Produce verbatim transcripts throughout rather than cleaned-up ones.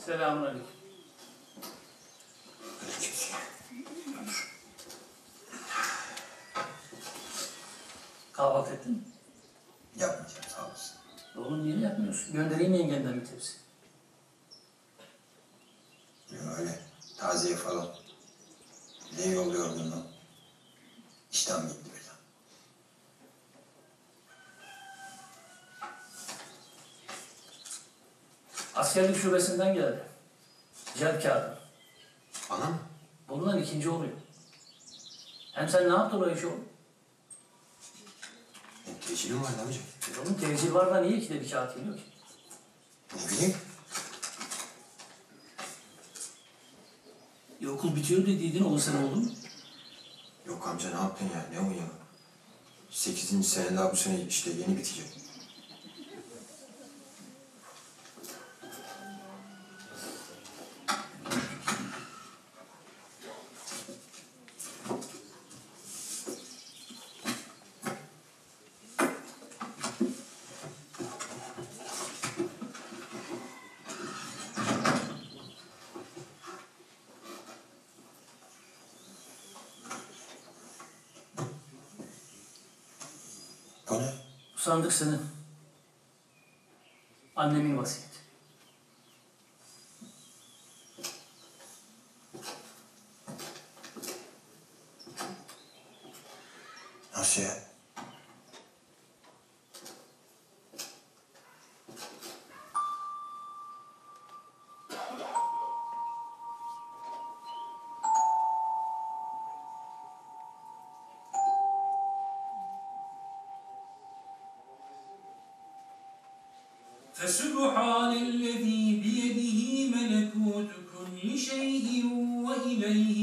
Selamünaleyküm. Kahvaltı ettin mi? Yapmayacağım, sağ olasın. Oğlum niye yapmıyorsun? Göndereyim yengenden bir tepsi. Yok öyle, taziye falan. Bir de yol yorgunluğu. İştahım gitti birden. Askerlik şubesinden geldi. Cep kağıdı. Bana mı? Bundan ikinci oluyor. Hem sen ne yaptın o işi oğlum? Benim tecilim vardı amca. Oğlum tecil var da niye ikide bir kağıt geliyor ki? Ne bileyim. E, okul bitiyor dediydin, on sene oldu mu? Yok amca, ne yaptın ya? Ne o ya? Sekizinci sene daha bu sene işte yeni bitecek. O ne? Bu sandık senin. Annemin vasiyeti. Nasıl ya? فسبحان الذي بيده ملكوت كل شيء وإليه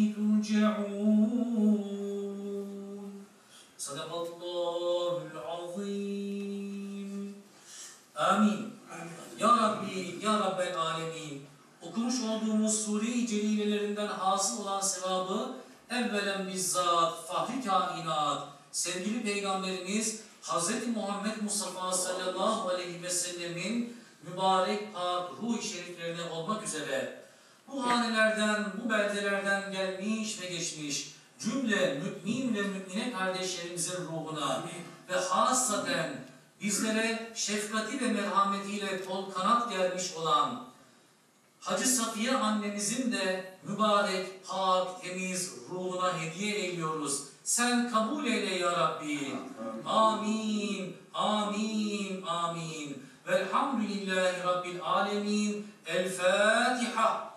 ترجعون صدق الله العظيم Amin. Ya Rabbi, Ya Rabbel Alemin. Okumuş olduğumuz Sure-i Celilelerinden hasıl olan sevabı evvelen bizzat fahri kainat, sevgili Peygamberimiz Hazreti Muhammed Mustafa sallallahu aleyhi ve sellemin mübarek pak ruh-i şeriflerine olmak üzere bu hanelerden, bu beldelerden gelmiş ve geçmiş cümle mümin ve mümine kardeşlerimizin ruhuna ve hasaten bizlere şefkati ve merhametiyle kol kanat germiş olan Hacı Safiye annemizin de mübarek, pak, temiz ruhuna hediye ediyoruz. Sen kabul eyle ya Rabbi. Amin, amin, amin. Velhamdülillahi Rabbil alemin. El Fatiha.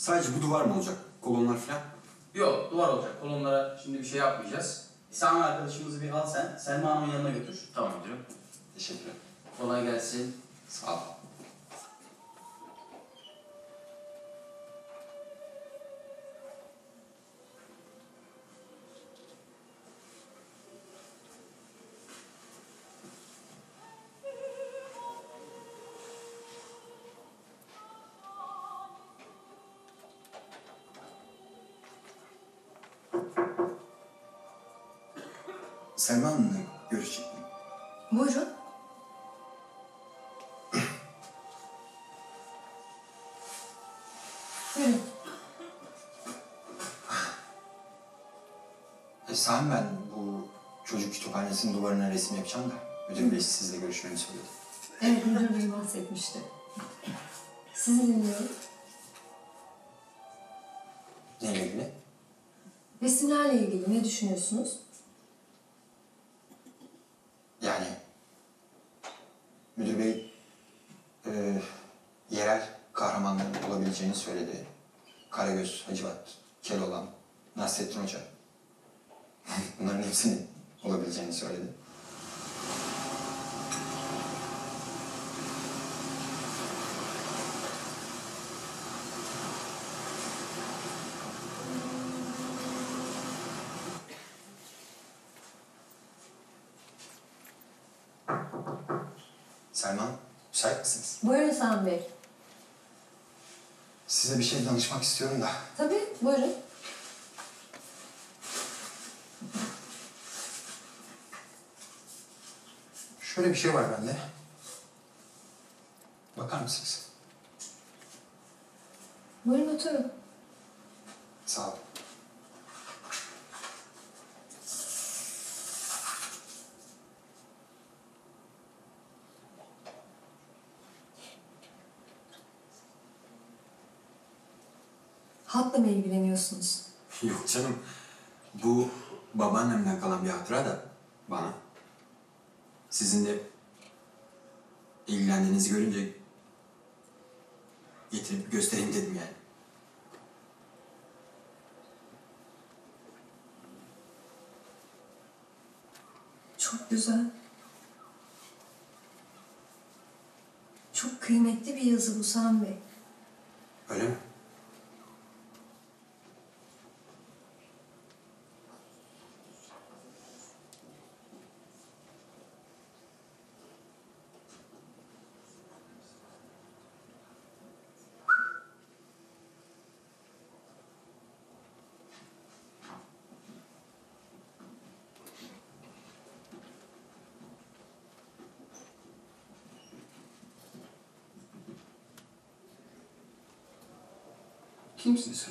Sadece bu duvar mı olacak? Kolonlar falan? Yok, duvar olacak. Kolonlara şimdi bir şey yapmayacağız. Sami arkadaşımızı bir al sen. Selma Hanım'ın yanına götür. Tamam müdürüm. Teşekkürler. Kolay gelsin. Sağ ol. Selma Hanım'la görüşecektim. Buyurun. Buyurun. E, Sami ben bu çocuk kütüphanesinin duvarına resim yapacağım da müdür bey sizle görüşmemi söyledi. Evet, müdür bey bahsetmişti. Sizi dinliyorum. Neyle ilgili? Resimlerle ilgili ne düşünüyorsunuz? Yani müdür bey e, yerel kahramanların olabileceğini söyledi. Karagöz, Hacivat, Keloğlan, Nasrettin Hoca. Bunların hepsinin olabileceğini söyledi. Selma, müsait misiniz? Buyurun Sami Bey. Size bir şey danışmak istiyorum da. Tabii, buyurun. Şöyle bir şey var bende. Bakar mısınız? Buyurun oturun. Sağ olun. Hatla mı ilgileniyorsunuz? Yok canım. Bu babaannemden kalan bir hatıra da bana. Sizin de ilgilendiğinizi görünce getirip göstereyim dedim yani. Çok güzel. Çok kıymetli bir yazı bu Sami Bey. Öyle mi? Kimsin sen?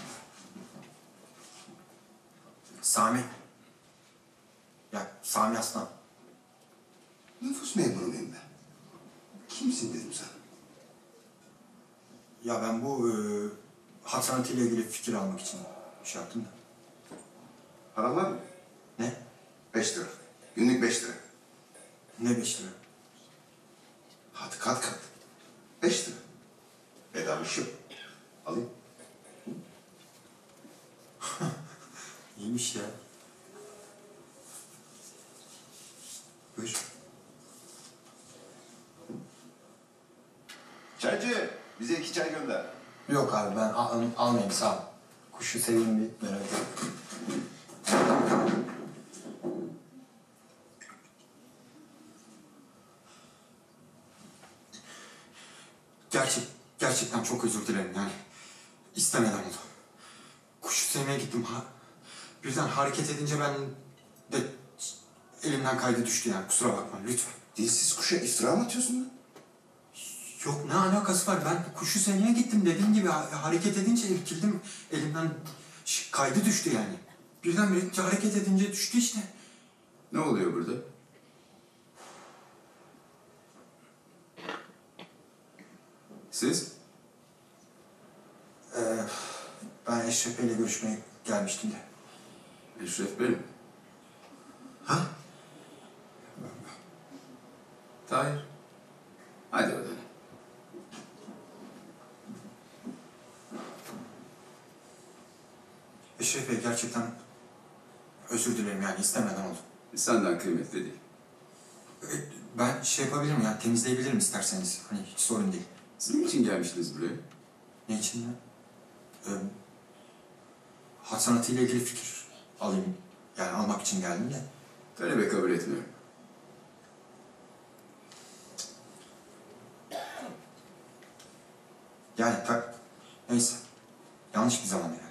Sami. Ya Sami Aslan. Nüfus memuruyum ben. Kimsin dedim sana. Ya ben bu e, hat sanatıyla ilgili fikir almak için şey yaptım da. Paran var mı? Ne? Beş lira. Günlük beş lira. Ne beş lira? Hadi kat kat. Beş lira. Bedava iş yok. Alayım. İyiymiş ya. Buyur. Çaycı, bize iki çay gönder. Yok abi ben al, almayayım sağ ol. Kuşu seveyim bir merak etme. Gerçek, gerçekten çok özür dilerim yani. İstemeden oldu. Kuşu sevmeye gittim. Ha, birden hareket edince ben de elimden kaydı düştü yani. Kusura bakma lütfen. Dilsiz kuşa iftira mı atıyorsun lan? Yok ne alakası var? Ben kuşu sevmeye gittim dediğim gibi ha- hareket edince irkildim. Elimden ş- kaydı düştü yani. Birdenbire hareket edince düştü işte. Ne oluyor burada? Siz? Ee, ben Eşref Bey'le görüşmeye gelmiştim de. Eşref Bey mi? Ha? Tahir. Hadi odana. Eşref Bey gerçekten özür dilerim yani istemeden oldu. Senden kıymetli değil. Ee, Ben şey yapabilirim ya temizleyebilirim isterseniz. Hani hiç sorun değil. Siz niçin gelmiştiniz buraya? Ne için mi? Ee, hat sanatıyla ilgili fikir alayım. Yani almak için geldim de. Talebe kabul etmiyorum. Yani tak... Neyse. Yanlış bir zaman yani.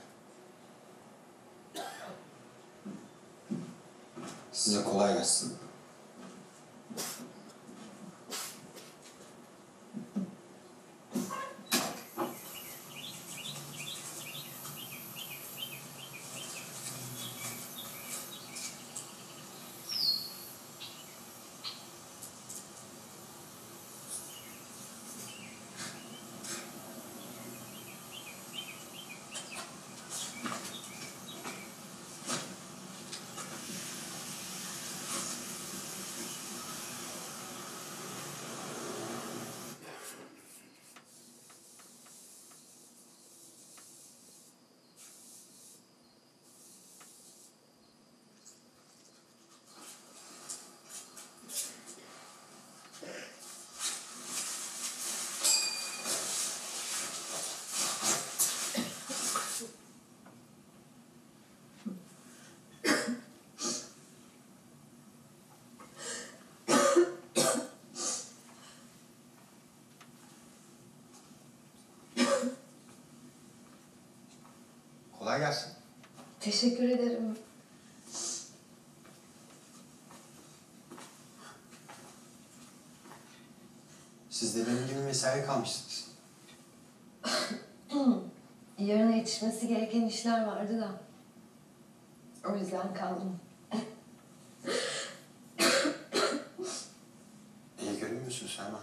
Size kolay gelsin. Kolay gelsin. Teşekkür ederim. Siz de benim gibi mesai kalmışsınız. Yarına yetişmesi gereken işler vardı da. O yüzden kaldım. İyi görünmüyorsun Selma.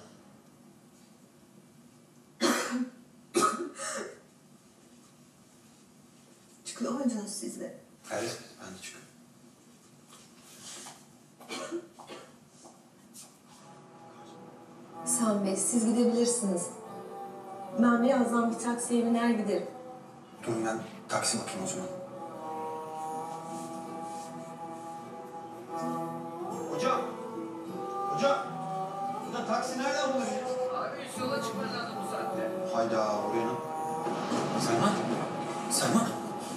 Çıkıyor muydunuz siz de? Evet, ben de çıkıyorum. Sami Bey, siz gidebilirsiniz. Ben birazdan bir taksiye biner giderim. Durun ben taksi bakayım o zaman. Hocam! Hocam! Burada taksi nereden bulabiliriz? Abi üst yola çıkman lazım bu saatte. Hayda, oraya ne? Selma! Selma!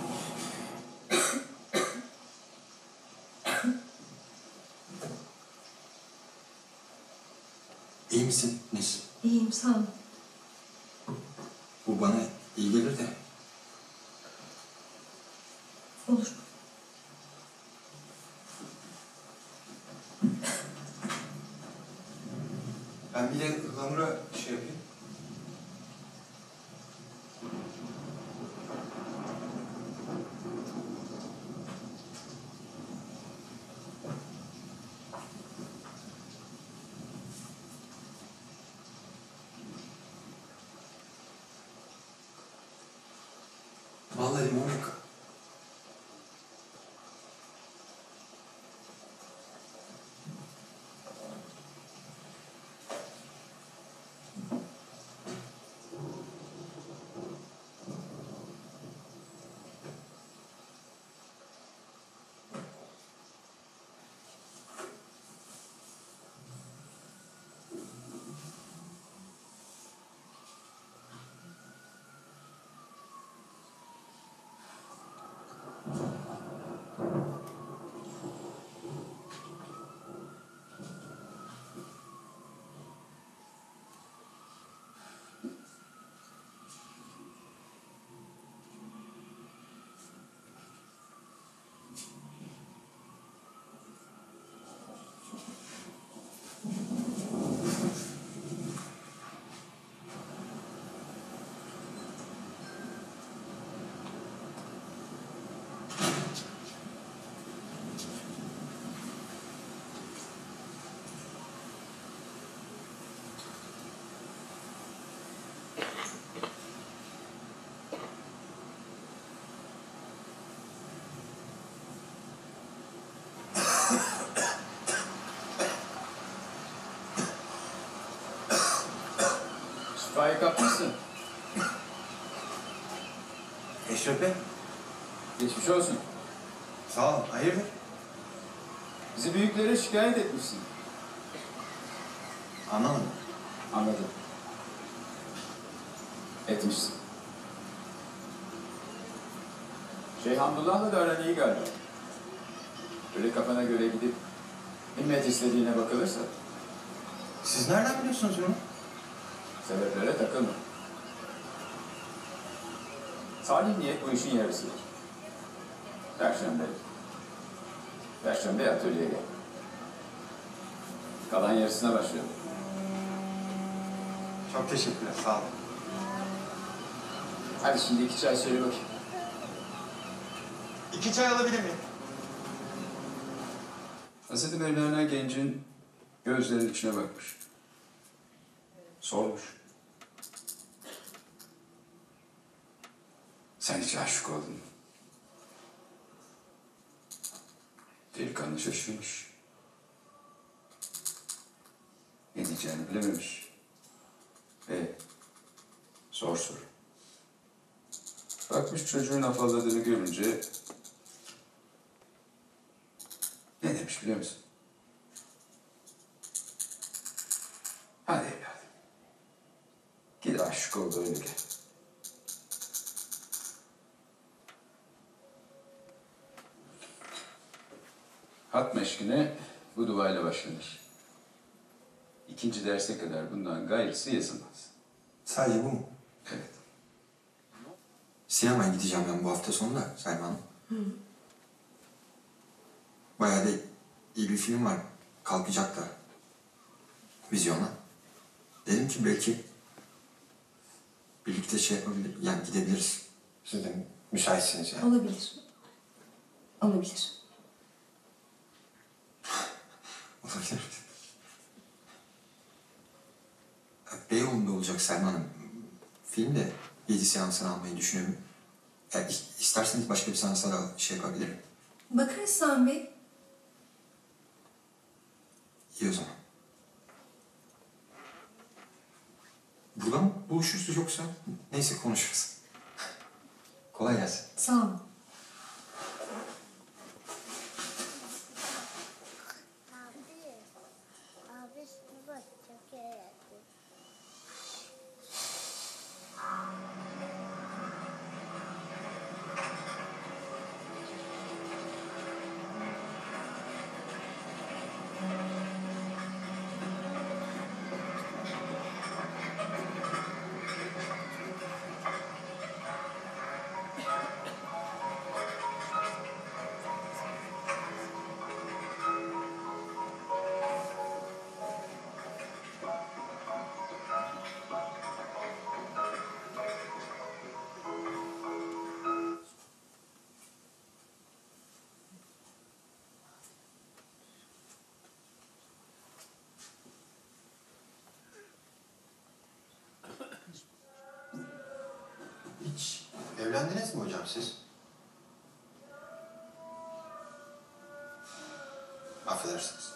İyi misin Nesin? İyiyim, sağ ol. Bu bana iyi gelir de. Olur. Ben bir de ıhlamura şey yapayım. Vallahi limon yok. Şifayı kapmışsın. Eşref Bey, Geçmiş olsun. Sağ ol. Hayırdır? Bizi büyüklere şikayet etmişsin. Anlamadım. Anladım. Etmişsin. Şeyh Hamdullah'la da aran iyi galiba. Böyle kafana göre gidip himmet istediğine bakılırsa Siz nereden biliyorsunuz bunu? sebeplere takılma. Salih niyet bu işin yarısıdır. Perşembe. Perşembe atölyeye gel. Kalan yarısına başlayalım. Çok teşekkürler. Sağ olun. Hadi şimdi iki çay söyle bakayım. İki çay alabilir miyim? Hazreti Mevlana gencin gözlerinin içine bakmış. Sormuş. Sen hiç aşık oldun mu? Delikanlı şaşırmış. Ne diyeceğini bilememiş. E, zor soru. Bakmış çocuğun afalladığını görünce ne demiş biliyor musun? Hadi evladım. Git aşık ol da öyle gel. Hat meşkine bu duayla başlanır. İkinci derse kadar bundan gayrısı yazılmaz. Sadece bu mu? Evet. Sinemaya gideceğim ben bu hafta sonu da Selma Hanım. Bayağı da iyi bir film var. Kalkacak da. Vizyona. Dedim ki belki birlikte şey yapabilir, yani gidebiliriz. Siz de müsaitsiniz yani. Olabilir. Olabilir. Olabilir. Beyoğlu'nda olacak Selma Hanım. Film de yedi seansını almayı düşünüyorum. Yani isterseniz başka bir seansa da şey yapabilirim. Bakarız Sami Bey. İyi o zaman. Burada mı buluşuruz yoksa? Neyse konuşuruz. Kolay gelsin. Sağ olun. Abi, abi şunu bak çok iyi yaptın. Hiç evlendiniz mi hocam siz? Affedersiniz.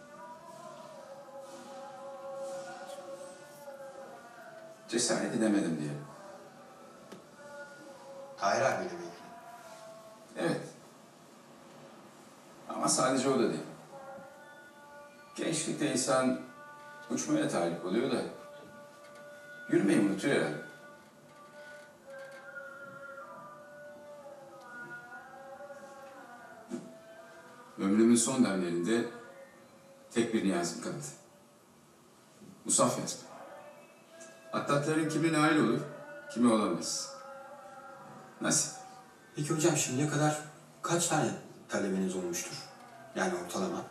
Cesaret edemedim diyelim. Tahir abiyle mi ilgili? Evet. Ama sadece o da değil. Gençlikte insan uçmaya talip oluyor da yürümeyi unutuyor herhalde. Ömrümün son demlerinde tek bir niyazım kaldı. Musaf yazma. Atlatların kimi nail olur, kimi olamaz. Nasip. Peki hocam şimdiye kadar kaç tane talebeniz olmuştur? Yani ortalama.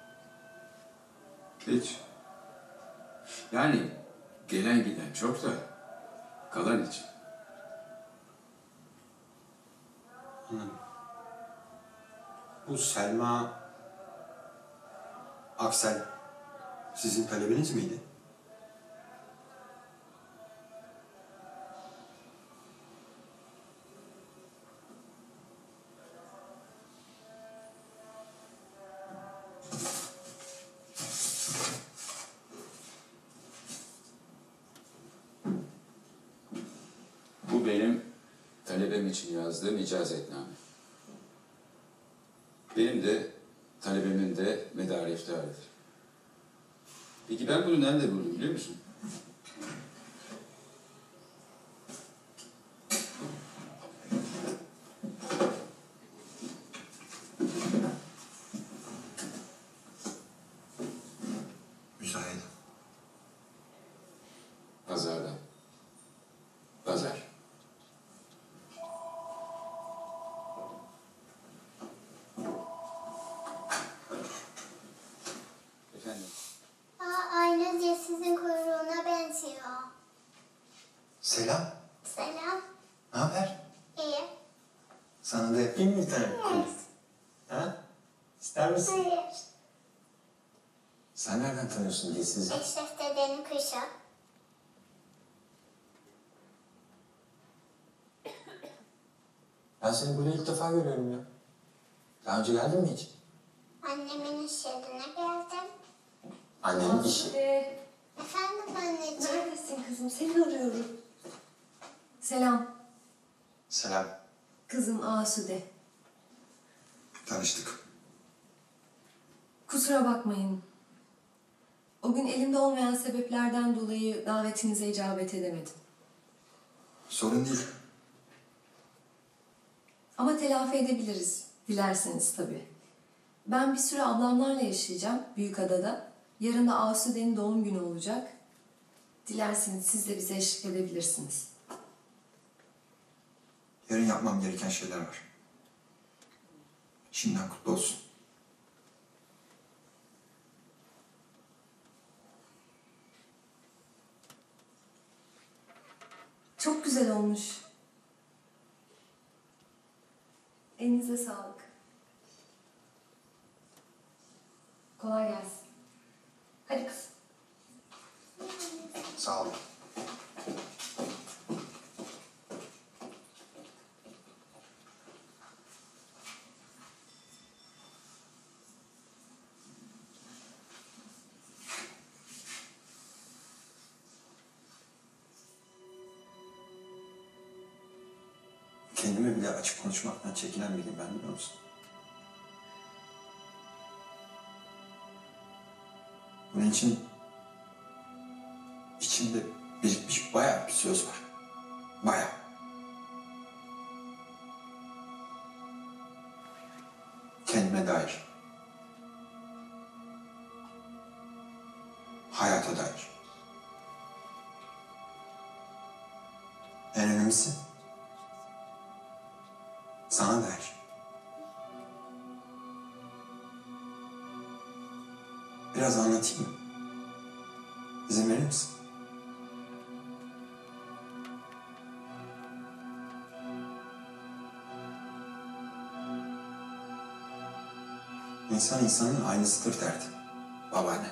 Hiç. Yani gelen giden çok da kalan hiç. Anladım. Bu Selma Aksel sizin talebiniz miydi? Bu benim talebem için yazdığım icazetname. Benim de, talebemin de medarı iftiharıdır. Peki ben bunu nerede buldum biliyor musun? Müzayede. Pazarda. Pazar. Efendim? Aa, ayrıca sizin kuyruğuna benziyor. Selam. Selam. Ne haber? İyi. Sana da yapayım mı bir tane kuyruk? Ha? İster misin? Hayır. Sen nereden tanıyorsun dilsizi? Eşref dedenin kuşu. Ben seni burada ilk defa görüyorum ya. Daha önce geldin mi hiç? Annemin iş yerine geldim. Annenin işi. Asude, Efendim anneciğim. neredesin kızım? Seni arıyorum. Selam. Selam. Kızım Asude. Tanıştık. Kusura bakmayın. O gün elimde olmayan sebeplerden dolayı davetinize icabet edemedim. Sorun değil. Ama telafi edebiliriz. Dilerseniz tabii. Ben bir süre ablamlarla yaşayacağım Büyükada'da. Yarın da Asude'nin doğum günü olacak. Dilerseniz siz de bize eşlik edebilirsiniz. Yarın yapmam gereken şeyler var. Şimdiden kutlu olsun. Çok güzel olmuş. Elinize sağlık. Kolay gelsin. Hadi kızım. Sağ ol. Kendime bile açık konuşmaktan çekinen biriyim ben, biliyor musun? Bunun için içimde birikmiş bayağı bir söz var. Bayağı. Kendime dair. Hayata dair. En önemlisi sana dair. Biraz anlatayım mı? İzin verir misin? İnsan insanın aynısıdır derdi babaanne.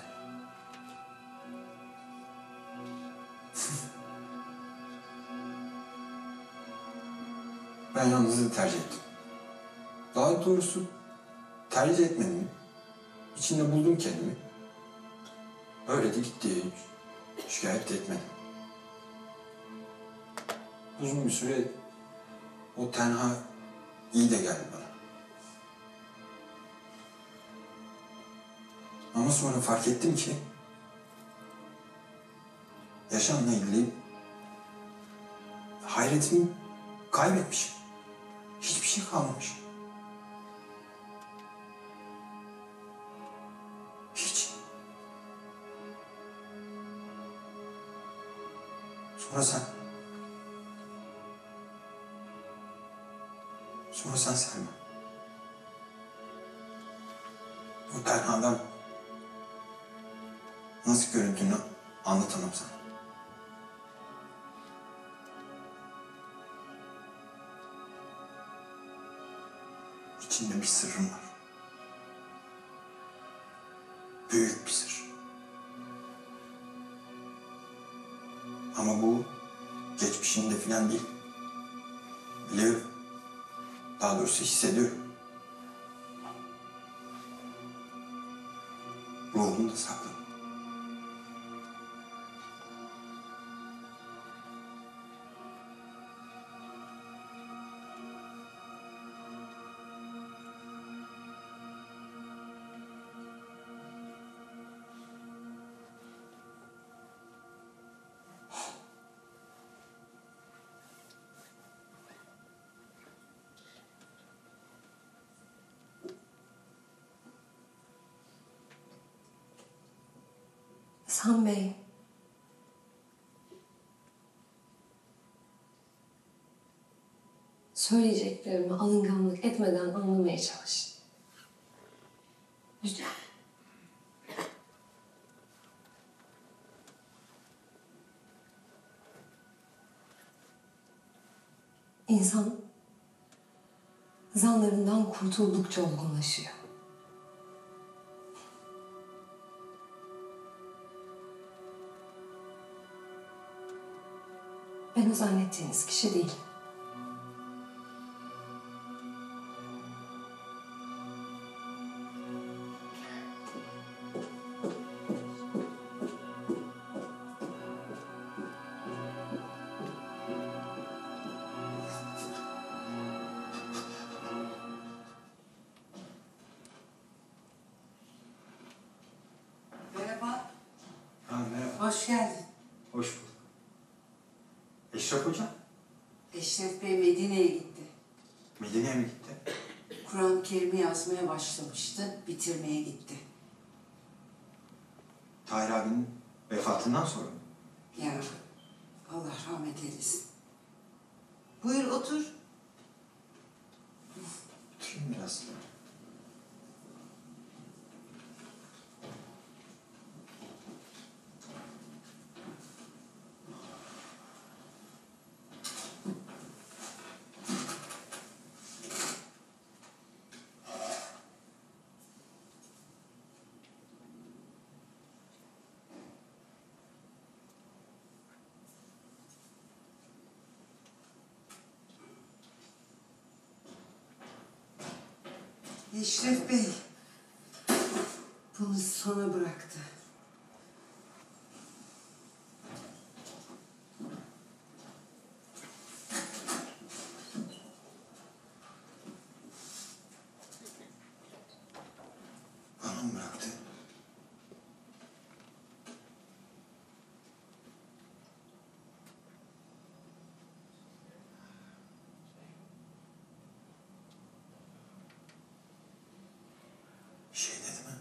Ben yalnızlığı tercih ettim. Daha doğrusu tercih etmedim. İçinde buldum kendimi. Öyle de gitti. Şikayet de etmedim. Uzun bir süre o tenha iyi de geldi bana. Ama sonra fark ettim ki yaşamla ilgili hayretimi kaybetmişim. Hiçbir şey kalmamış. Hiç. Sonra sen. Sonra sen Selma. Bu tenhadan nasıl göründüğünü anlatamam sana. İçinde bir sırrım var. Büyük bir sır. Ama bu geçmişinde falan değil. Biliyorum. Daha doğrusu hissediyorum. Ruhumda saklı. İhsan Bey. Söyleyeceklerimi alınganlık etmeden anlamaya çalışın. Lütfen. İnsan zanlarından kurtuldukça olgunlaşıyor. Ben o zannettiğiniz kişi değilim. Merhaba, Ha, merhaba. hoş geldin. Hoş bulduk. Eşref Hocam, Eşref Bey Medine'ye gitti. Medine'ye mi gitti? Kur'an-ı Kerim'i yazmaya başlamıştı, bitirmeye gitti. Tahir abinin vefatından sonra mı? Ya, Allah rahmet eylesin. Buyur otur. Oturayım biraz. Eşref Bey, bunu sona bıraktı. Bana mı bıraktı? Bir şey dedi mi?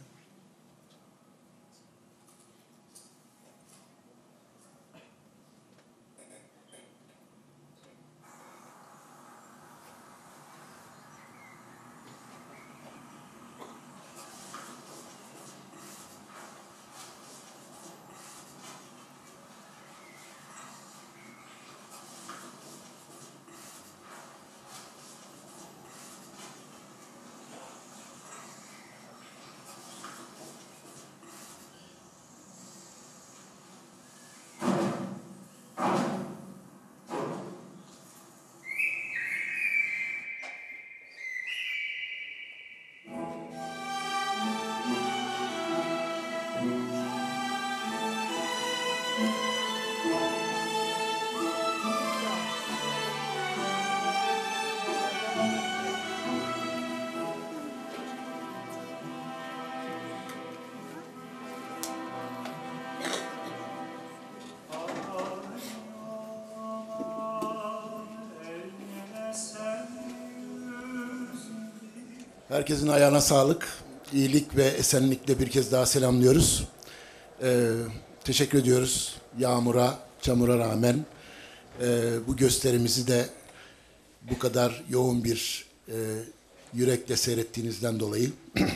Herkesin ayağına sağlık, iyilik ve esenlikle bir kez daha selamlıyoruz. Ee, teşekkür ediyoruz yağmura, çamura rağmen e, bu gösterimizi de bu kadar yoğun bir e, yürekle seyrettiğinizden dolayı.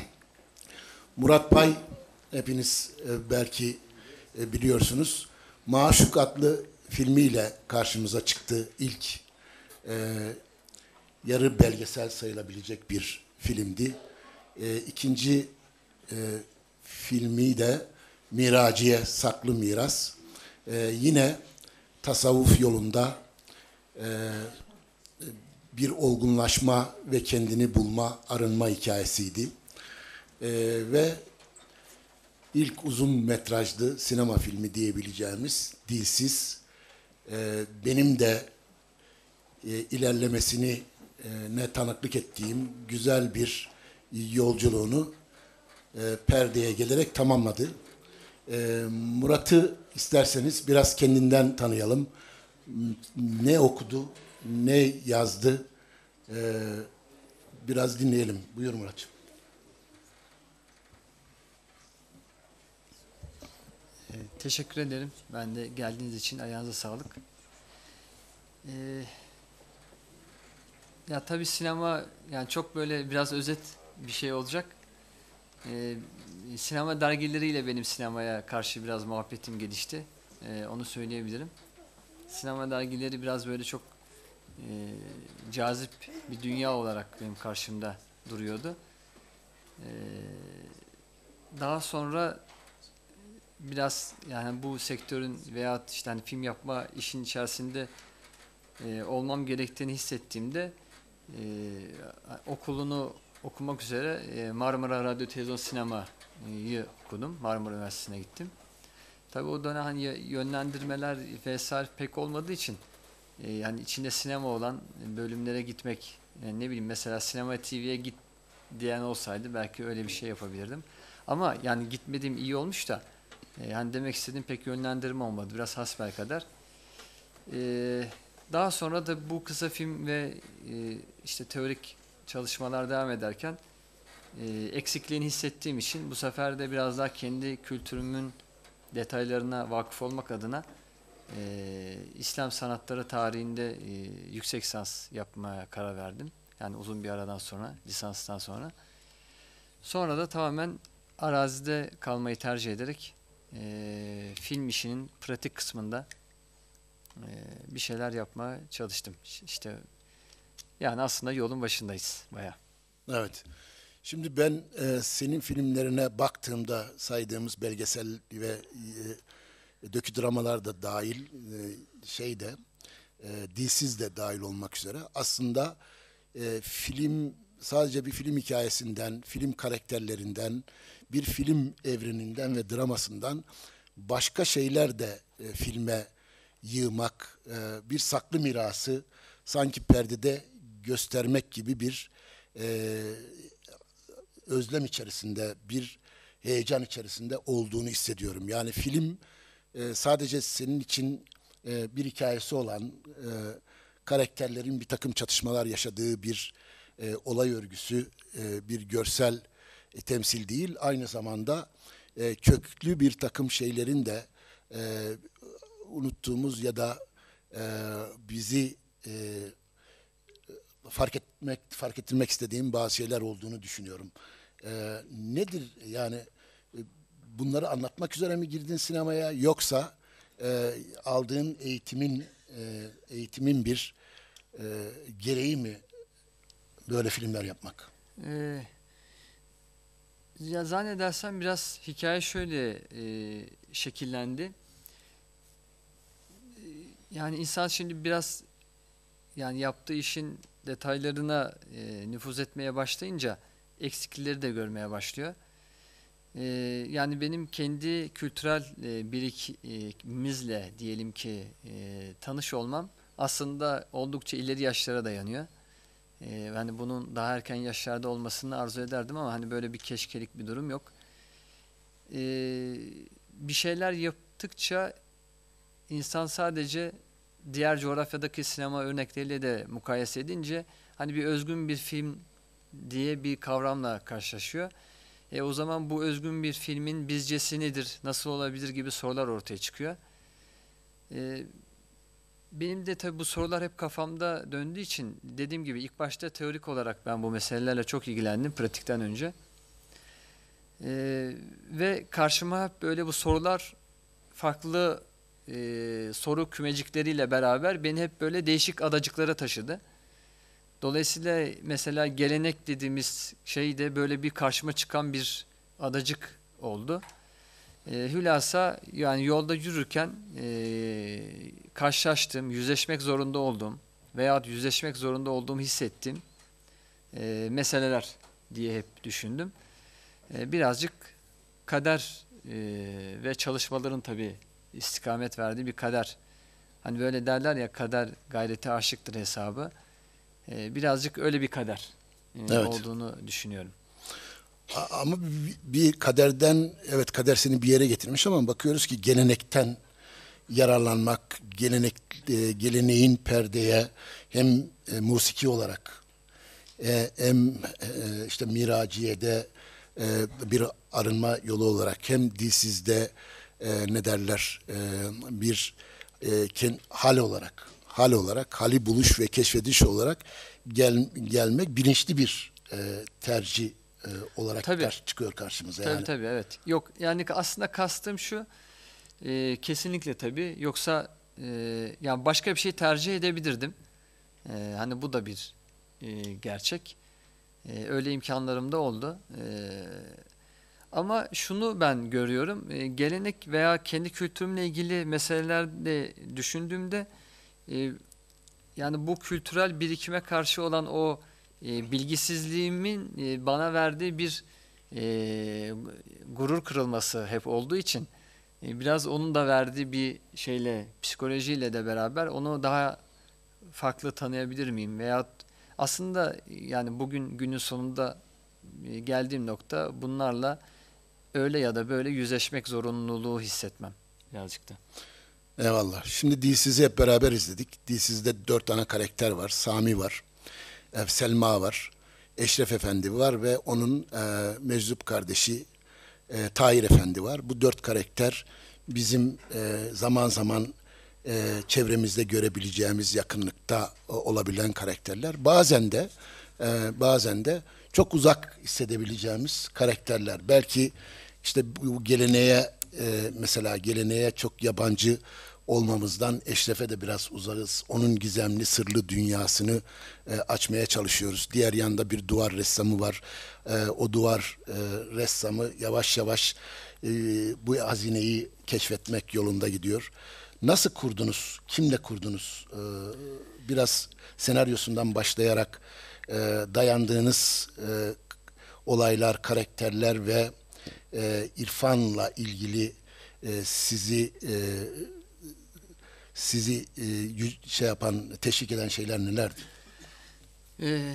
Murat Pay, hepiniz e, belki e, biliyorsunuz, Maşuk adlı filmiyle karşımıza çıktı. İlk e, yarı belgesel sayılabilecek bir filmdi. E, ikinci e, filmi de Miraciye Saklı Miras. E, yine tasavvuf yolunda e, bir olgunlaşma ve kendini bulma, arınma hikayesiydi. E, ve ilk uzun metrajlı sinema filmi diyebileceğimiz Dilsiz, e, benim de e, ilerlemesini e, ne tanıklık ettiğim güzel bir yolculuğunu e, perdeye gelerek tamamladı. E, Murat'ı isterseniz biraz kendinden tanıyalım. Ne okudu, ne yazdı, e, biraz dinleyelim. Buyur Murat'cığım. Ee, teşekkür ederim. Ben de geldiğiniz için ayağınıza sağlık. Ee, ya tabii sinema yani çok böyle biraz özet bir şey olacak. Ee, sinema dergileriyle benim sinemaya karşı biraz muhabbetim gelişti. Ee, onu söyleyebilirim. Sinema dergileri biraz böyle çok e, cazip bir dünya olarak benim karşımda duruyordu. Ee, daha sonra biraz yani bu sektörün veya işte hani film yapma işin içerisinde e, olmam gerektiğini hissettiğimde e, okulunu okumak üzere e, Marmara Radyo Televizyon Sinema'yı okudum. Marmara Üniversitesi'ne gittim. Tabii o dönem hani yönlendirmeler vesaire pek olmadığı için e, yani içinde sinema olan bölümlere gitmek, yani ne bileyim mesela Sinema T V'ye git diyen olsaydı belki öyle bir şey yapabilirdim. Ama yani gitmediğim iyi olmuş da e, yani demek istediğim pek yönlendirme olmadı. Biraz hasbelkader. E, daha sonra da bu kısa film ve e, işte teorik çalışmalar devam ederken e, eksikliğini hissettiğim için bu sefer de biraz daha kendi kültürümün detaylarına vakıf olmak adına e, İslam sanatları tarihinde e, yüksek lisans yapmaya karar verdim. Yani uzun bir aradan sonra, lisanstan sonra. Sonra da tamamen arazide kalmayı tercih ederek e, film işinin pratik kısmında e, bir şeyler yapmaya çalıştım. İşte yani aslında yolun başındayız bayağı. Evet. Şimdi ben e, senin filmlerine baktığımda saydığımız belgesel ve e, döküdramalar da dahil e, şeyde e, dilsiz de dahil olmak üzere aslında e, film sadece bir film hikayesinden, film karakterlerinden, bir film evreninden ve dramasından başka şeyler de e, filme yığmak, e, bir saklı mirası sanki perdede göstermek gibi bir e, özlem içerisinde, bir heyecan içerisinde olduğunu hissediyorum. Yani film e, sadece senin için e, bir hikayesi olan, e, karakterlerin bir takım çatışmalar yaşadığı bir e, olay örgüsü, e, bir görsel e, temsil değil. Aynı zamanda e, köklü bir takım şeylerin de e, unuttuğumuz ya da e, bizi e, fark etmek, fark ettirmek istediğim bazı şeyler olduğunu düşünüyorum. Ee, nedir yani e, bunları anlatmak üzere mi girdin sinemaya yoksa e, aldığın eğitimin e, eğitimin bir e, gereği mi böyle filmler yapmak? Ee, ya zannedersem biraz hikaye şöyle e, şekillendi. E, yani insan şimdi biraz yani yaptığı işin detaylarına e, nüfuz etmeye başlayınca eksiklikleri de görmeye başlıyor. E, yani benim kendi kültürel e, birikimimizle diyelim ki e, tanış olmam aslında oldukça ileri yaşlara dayanıyor. E, hani bunun daha erken yaşlarda olmasını arzu ederdim ama hani böyle bir keşkelik bir durum yok. E, bir şeyler yaptıkça insan sadece diğer coğrafyadaki sinema örnekleriyle de mukayese edince hani bir özgün bir film diye bir kavramla karşılaşıyor. E o zaman bu özgün bir filmin bizcesi nedir, nasıl olabilir gibi sorular ortaya çıkıyor. E, benim de tabii bu sorular hep kafamda döndüğü için dediğim gibi ilk başta teorik olarak ben bu meselelerle çok ilgilendim pratikten önce. E, ve karşıma hep böyle bu sorular farklı Ee, soru kümecikleriyle beraber beni hep böyle değişik adacıklara taşıdı. Dolayısıyla mesela gelenek dediğimiz şey de böyle bir karşıma çıkan bir adacık oldu. Ee, hülasa yani yolda yürürken e, karşılaştığım, yüzleşmek zorunda olduğum veya yüzleşmek zorunda olduğumu hissettiğim e, meseleler diye hep düşündüm. E, birazcık kader e, ve çalışmaların tabii istikamet verdiği bir kader. Hani böyle derler ya kader gayrete aşıktır hesabı. Ee, birazcık öyle bir kader e, Evet. olduğunu düşünüyorum. A- Ama bir, bir kaderden, evet kader seni bir yere getirmiş ama bakıyoruz ki gelenekten yararlanmak, gelenek e, geleneğin perdeye hem e, musiki olarak e, hem e, işte Miraciye'de e, bir arınma yolu olarak hem dilsizde e, ne derler e, bir e, ken, hal olarak hal olarak hali buluş ve keşfediş olarak gel, gelmek bilinçli bir e, tercih e, olarak Tabii. kar- çıkıyor karşımıza. Tabii yani. tabii evet. Yok yani aslında kastım şu, e, kesinlikle tabii. Yoksa e, yani başka bir şey tercih edebilirdim. E, hani bu da bir e, gerçek. E, öyle imkanlarım da oldu. E, ama şunu ben görüyorum. E, gelenek veya kendi kültürümle ilgili meselelerde düşündüğümde e, yani bu kültürel birikime karşı olan o e, bilgisizliğimin e, bana verdiği bir e, gurur kırılması hep olduğu için e, biraz onun da verdiği bir şeyle, psikolojiyle de beraber onu daha farklı tanıyabilir miyim? Veya aslında yani bugün günün sonunda e, geldiğim nokta bunlarla öyle ya da böyle yüzleşmek zorunluluğu hissetmem birazcık da. Eyvallah. Şimdi Dilsiz'i hep beraber izledik. Dilsiz'de dört ana karakter var. Sami var, e, Selma var, Eşref Efendi var ve onun e, meczup kardeşi e, Tahir Efendi var. Bu dört karakter bizim e, zaman zaman e, çevremizde görebileceğimiz yakınlıkta e, olabilen karakterler. Bazen de e, bazen de çok uzak hissedebileceğimiz karakterler. Belki işte bu geleneğe e, mesela geleneğe çok yabancı olmamızdan Eşref'e de biraz uzağız. Onun gizemli, sırlı dünyasını e, açmaya çalışıyoruz. Diğer yanda bir duvar ressamı var. E, o duvar e, ressamı yavaş yavaş e, bu hazineyi keşfetmek yolunda gidiyor. Nasıl kurdunuz? Kimle kurdunuz? E, biraz senaryosundan başlayarak e, dayandığınız e, olaylar, karakterler ve e, İrfan'la ilgili e, sizi e, sizi e, yü- şey yapan, teşvik eden şeyler nelerdi? Ee,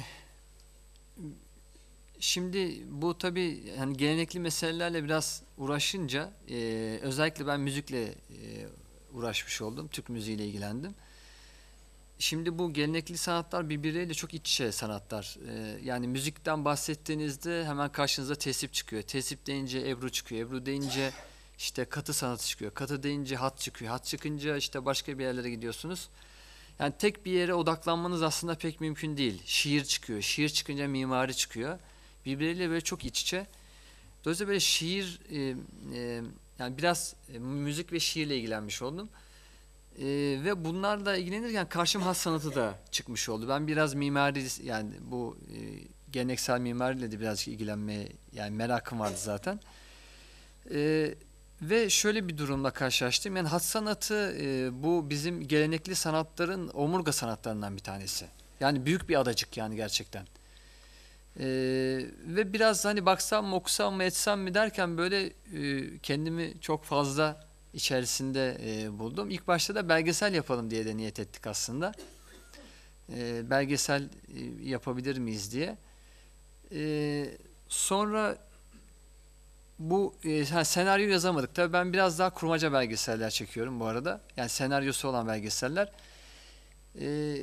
şimdi bu tabii hani gelenekli meselelerle biraz uğraşınca e, özellikle ben müzikle e, uğraşmış oldum. Türk müziğiyle ilgilendim. Şimdi bu gelenekli sanatlar birbirleriyle çok iç içe sanatlar. Ee, yani müzikten bahsettiğinizde hemen karşınıza tesip çıkıyor. Tesip deyince Ebru çıkıyor. Ebru deyince işte katı sanatı çıkıyor. Katı deyince hat çıkıyor. Hat çıkınca işte başka bir yerlere gidiyorsunuz. Yani tek bir yere odaklanmanız aslında pek mümkün değil. Şiir çıkıyor. Şiir çıkınca mimari çıkıyor. Birbirleriyle böyle çok iç içe. Dolayısıyla böyle şiir e, e, yani biraz e, müzik ve şiirle ilgilenmiş oldum. Ee, ve bunlarla ilgilenirken karşıma has sanatı da çıkmış oldu. Ben biraz mimari yani bu e, geleneksel mimariyle de birazcık ilgilenmeye yani merakım vardı zaten. Ee, ve şöyle bir durumla karşılaştım. Yani hat sanatı e, bu bizim gelenekli sanatların omurga sanatlarından bir tanesi. Yani büyük bir adacık yani gerçekten. Ee, ve biraz hani baksam mı okusam mı etsem mi derken böyle e, kendimi çok fazla içerisinde e, buldum. İlk başta da belgesel yapalım diye de niyet ettik aslında. E, belgesel e, yapabilir miyiz diye. E, sonra bu e, ha, senaryo yazamadık. Tabii ben biraz daha kurmaca belgeseller çekiyorum bu arada. Yani senaryosu olan belgeseller. E,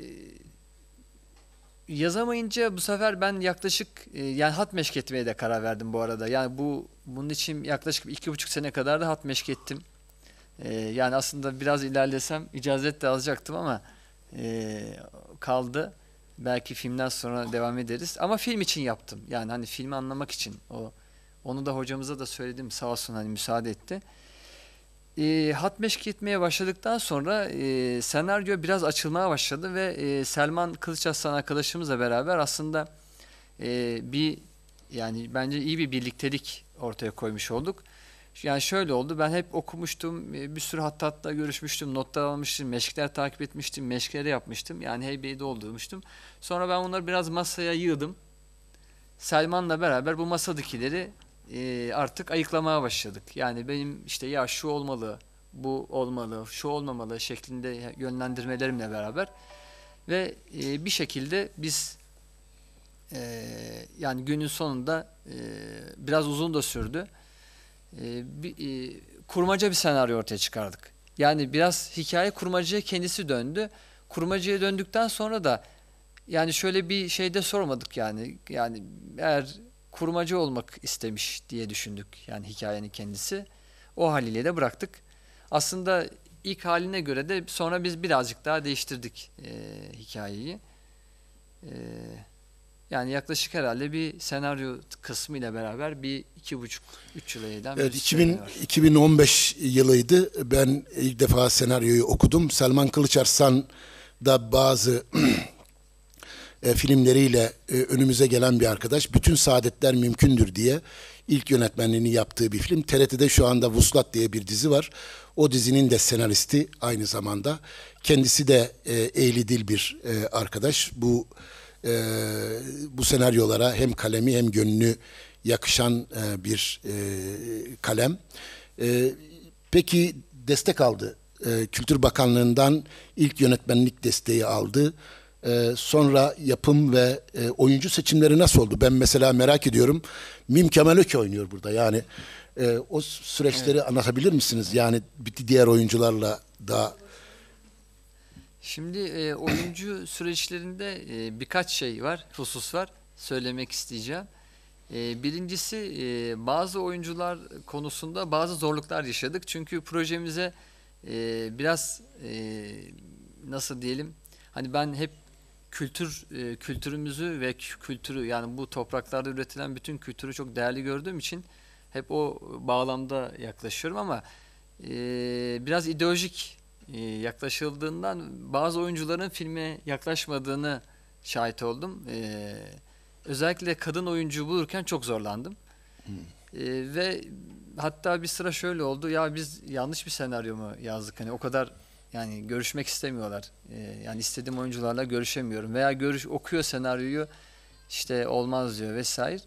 yazamayınca bu sefer ben yaklaşık e, yani hat meşk etmeye de karar verdim bu arada. Yani bu bunun için yaklaşık iki buçuk sene kadar da hat meşk ettim. Ee, yani aslında biraz ilerlesem icazet de alacaktım ama e, kaldı. Belki filmden sonra devam ederiz. Ama film için yaptım. Yani hani filmi anlamak için. O onu da hocamıza da söyledim. Sağ olsun hani müsaade etti. E, hat meşk etmeye başladıktan sonra e, senaryo biraz açılmaya başladı ve e, Selman Kılıçarslan arkadaşımızla beraber aslında e, bir yani bence iyi bir birliktelik ortaya koymuş olduk. Yani şöyle oldu, ben hep okumuştum, bir sürü hattatla görüşmüştüm, notlar almıştım, meşkler takip etmiştim, meşkleri yapmıştım. Yani heybeyi doldurmuştum. Sonra ben onları biraz masaya yığdım. Selman'la beraber bu masadakileri e, artık ayıklamaya başladık. Yani benim işte ya şu olmalı, bu olmalı, şu olmamalı şeklinde yönlendirmelerimle beraber. Ve e, bir şekilde biz e, yani günün sonunda e, biraz uzun da sürdü. E, bir, e, kurmaca bir senaryo ortaya çıkardık. Yani biraz hikaye kurmacaya kendisi döndü. Kurmacaya döndükten sonra da yani şöyle bir şey de sormadık yani. Yani eğer kurmacı olmak istemiş diye düşündük yani hikayenin kendisi. O haliyle de bıraktık. Aslında ilk haline göre de sonra biz birazcık daha değiştirdik e, hikayeyi. E, yani yaklaşık herhalde bir senaryo kısmı ile beraber bir iki buçuk, üç yıla eden Evet, bir iki bin, süre var. iki bin on beş yılıydı. Ben ilk defa senaryoyu okudum. Selman Kılıçarslan da bazı e, filmleriyle e, önümüze gelen bir arkadaş. Bütün Saadetler Mümkündür diye ilk yönetmenliğini yaptığı bir film. T R T'de şu anda Vuslat diye bir dizi var. O dizinin de senaristi aynı zamanda. Kendisi de e, ehli dil bir e, arkadaş. Bu e, bu senaryolara hem kalemi hem gönlü yakışan e, bir e, kalem. E, peki destek aldı. E, Kültür Bakanlığı'ndan ilk yönetmenlik desteği aldı. E, sonra yapım ve e, oyuncu seçimleri nasıl oldu? Ben mesela merak ediyorum. Mim Kemal Öke oynuyor burada. Yani e, o süreçleri evet. anlatabilir misiniz? Yani bir diğer oyuncularla daha... Şimdi e, oyuncu süreçlerinde e, birkaç şey var, husus var. Söylemek isteyeceğim. E, birincisi e, bazı oyuncular konusunda bazı zorluklar yaşadık. Çünkü projemize e, biraz e, nasıl diyelim, hani ben hep kültür e, kültürümüzü ve kültürü, yani bu topraklarda üretilen bütün kültürü çok değerli gördüğüm için hep o bağlamda yaklaşıyorum ama e, biraz ideolojik e, yaklaşıldığından bazı oyuncuların filme yaklaşmadığını şahit oldum. E, özellikle kadın oyuncu bulurken çok zorlandım. Hmm. E, ve hatta bir sıra şöyle oldu, ya biz yanlış bir senaryo mu yazdık, hani o kadar yani görüşmek istemiyorlar. Ee, yani istediğim oyuncularla görüşemiyorum. Veya görüş okuyor senaryoyu, işte olmaz diyor vesaire.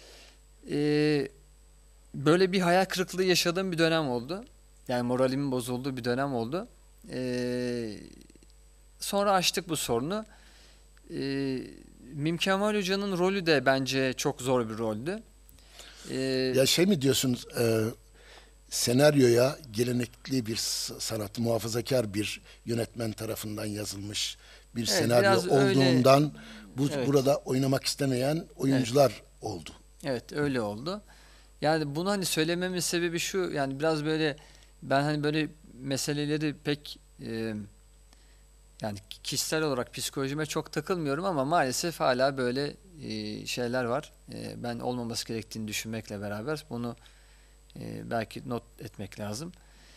Ee, böyle bir hayal kırıklığı yaşadığım bir dönem oldu. Yani moralimin bozulduğu bir dönem oldu. Ee, sonra açtık bu sorunu. Ee, Mim Kemal Hoca'nın rolü de bence çok zor bir roldü. Ee, ya şey mi diyorsunuz... E... senaryoya gelenekli bir sanat, muhafazakar bir yönetmen tarafından yazılmış bir evet, senaryo olduğundan öyle, bu evet. burada oynamak istemeyen oyuncular evet. oldu. Evet, öyle oldu. Yani bunu hani söylememin sebebi şu, yani biraz böyle ben hani böyle meseleleri pek e, yani kişisel olarak psikolojime çok takılmıyorum ama maalesef hala böyle e, şeyler var. E, ben olmaması gerektiğini düşünmekle beraber bunu Ee, belki not etmek lazım.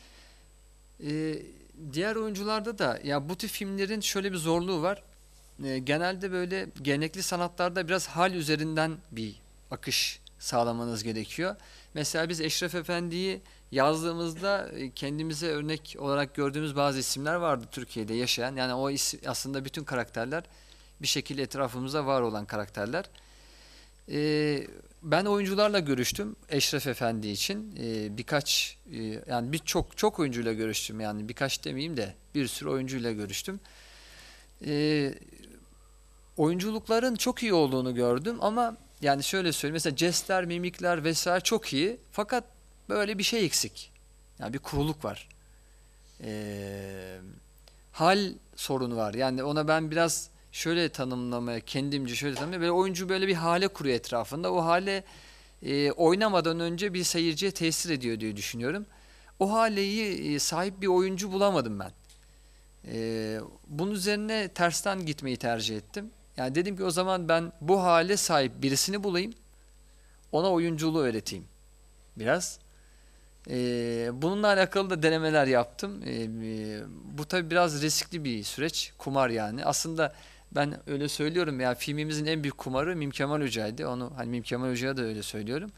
Ee, diğer oyuncularda da ya bu tür filmlerin şöyle bir zorluğu var. Ee, genelde böyle gelenekli sanatlarda biraz hal üzerinden bir akış sağlamanız gerekiyor. Mesela biz Eşref Efendi'yi yazdığımızda kendimize örnek olarak gördüğümüz bazı isimler vardı Türkiye'de yaşayan. Yani o isim, aslında bütün karakterler bir şekilde etrafımızda var olan karakterler. Ee, ben oyuncularla görüştüm Eşref Efendi için. Ee, birkaç e, yani birçok çok oyuncuyla görüştüm, yani birkaç demeyeyim de bir sürü oyuncuyla görüştüm. Ee, oyunculukların çok iyi olduğunu gördüm ama yani şöyle söyleyeyim, mesela jestler, mimikler vesaire çok iyi fakat böyle bir şey eksik. Yani bir kuruluk var. Ee, hal sorunu var. Yani ona ben biraz şöyle tanımlamaya, kendimce şöyle tanımlamaya, böyle oyuncu böyle bir hale kuruyor etrafında. O hale e, oynamadan önce bir seyirciye tesir ediyor diye düşünüyorum. O haleyi e, sahip bir oyuncu bulamadım ben. E, bunun üzerine tersten gitmeyi tercih ettim. Yani dedim ki o zaman ben bu hale sahip birisini bulayım, ona oyunculuğu öğreteyim biraz. E, bununla alakalı da denemeler yaptım. E, e, bu tabii biraz riskli bir süreç, kumar yani. Aslında ben öyle söylüyorum ya, filmimizin en büyük kumarı Mim Kemal Hoca'ydı. Onu hani Mim Kemal Hoca'ya da öyle söylüyorum.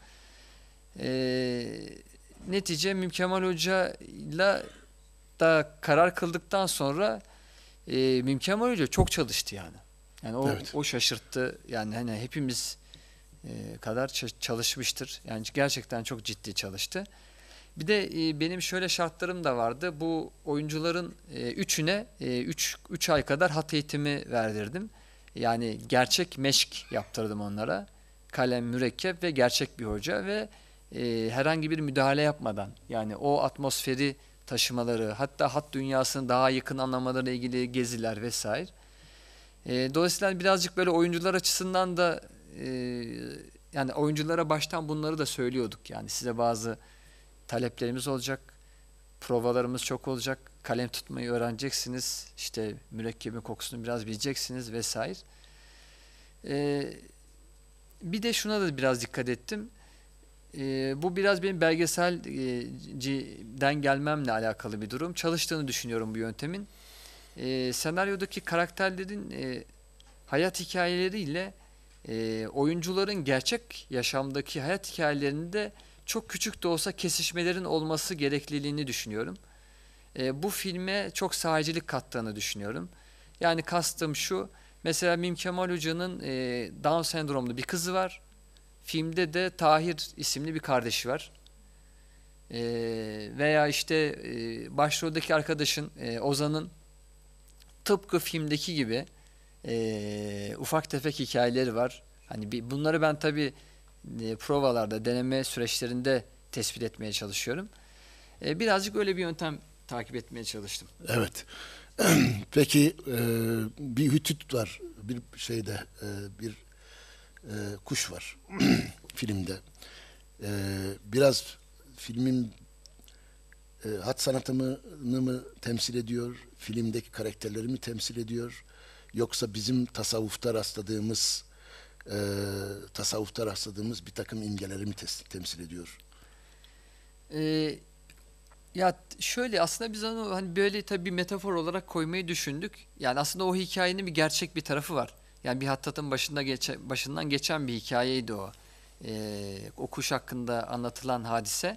Ee, netice Mim Kemal Hoca'yla da karar kıldıktan sonra e, Mim Kemal Hoca çok çalıştı yani. Yani o, evet. o şaşırttı. Yani hani hepimiz e, kadar çalışmıştır. Yani gerçekten çok ciddi çalıştı. Bir de e, benim şöyle şartlarım da vardı. Bu oyuncuların e, üçüne üç ay kadar hat eğitimi verdirdim. Yani gerçek meşk yaptırdım onlara. Kalem, mürekkep ve gerçek bir hoca ve e, herhangi bir müdahale yapmadan, yani o atmosferi taşımaları, hatta hat dünyasını daha yakın anlamalarıyla ilgili geziler vesaire. E, dolayısıyla birazcık böyle oyuncular açısından da e, yani oyunculara baştan bunları da söylüyorduk. Yani size bazı taleplerimiz olacak. Provalarımız çok olacak. Kalem tutmayı öğreneceksiniz. İşte mürekkebin kokusunu biraz bileceksiniz vesaire. Ee, bir de şuna da biraz dikkat ettim. Ee, bu biraz benim belgeselciden gelmemle alakalı bir durum. Çalıştığını düşünüyorum bu yöntemin. Ee, senaryodaki karakterlerin e, hayat hikayeleriyle e, oyuncuların gerçek yaşamdaki hayat hikayelerinde çok küçük de olsa kesişmelerin olması gerekliliğini düşünüyorum. E, bu filme çok sahicilik kattığını düşünüyorum. Yani kastım şu, mesela Mim Kemal Hoca'nın e, Down sendromlu bir kızı var. Filmde de Tahir isimli bir kardeşi var. E, veya işte e, başroldeki arkadaşın e, Ozan'ın tıpkı filmdeki gibi e, ufak tefek hikayeleri var. Hani bir, bunları ben tabii e, provalarda, deneme süreçlerinde tespit etmeye çalışıyorum. E, birazcık öyle bir yöntem takip etmeye çalıştım. Evet. Peki e, bir hütüt var, bir şeyde e, bir e, kuş var filmde. E, biraz filmin e, hat sanatını mı temsil ediyor, filmdeki karakterleri mi temsil ediyor, yoksa bizim tasavvufta rastladığımız e, tasavvufta rastladığımız bir takım imgeleri mi tes- temsil ediyor? Ee, ya şöyle, aslında biz onu hani böyle tabii bir metafor olarak koymayı düşündük. Yani aslında o hikayenin bir gerçek bir tarafı var. Yani bir hattatın başında geçe, başından geçen bir hikayeydi o. Ee, o kuş hakkında anlatılan hadise.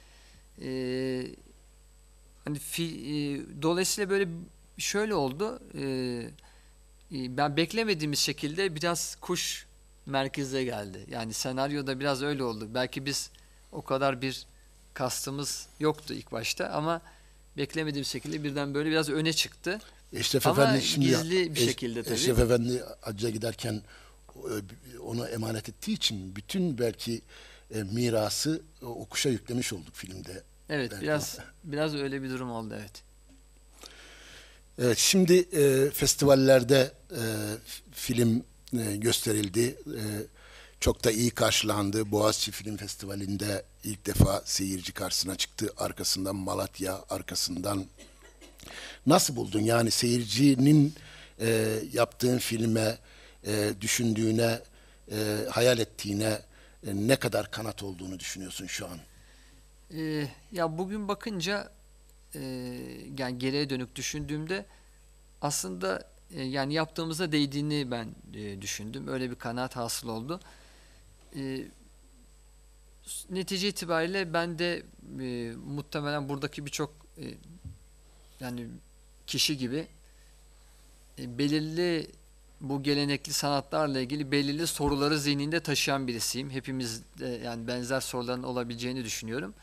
Ee, hani fi, e, dolayısıyla böyle şöyle oldu. Ee, ben beklemediğimiz şekilde biraz kuş merkeze geldi. Yani senaryoda biraz öyle oldu. Belki biz o kadar bir kastımız yoktu ilk başta ama beklemediğim şekilde birden böyle biraz öne çıktı. Eşref ama Efendi şimdi gizli bir Eş- şekilde tabii. Eşref Efendi hacca giderken e, ona emanet ettiği için bütün belki e, mirası o o kuşa yüklemiş olduk filmde. Evet, belki. biraz biraz öyle bir durum oldu, evet. Evet, şimdi e, festivallerde e, film e, gösterildi. E, çok da iyi karşılandı. Boğaziçi Film Festivali'nde ilk defa seyirci karşısına çıktı. Arkasından Malatya, arkasından. Nasıl buldun? Yani seyircinin e, yaptığın filme, e, düşündüğüne, e, hayal ettiğine e, ne kadar kanat olduğunu düşünüyorsun şu an? Ee, ya bugün bakınca e, yani geriye dönük düşündüğümde aslında e, yani yaptığımıza değdiğini ben e, düşündüm. Öyle bir kanaat hasıl oldu. E, netice itibariyle ben de e, muhtemelen buradaki birçok e, yani kişi gibi e, belirli bu gelenekli sanatlarla ilgili belirli soruları zihninde taşıyan birisiyim. Hepimiz de yani benzer soruların olabileceğini düşünüyorum.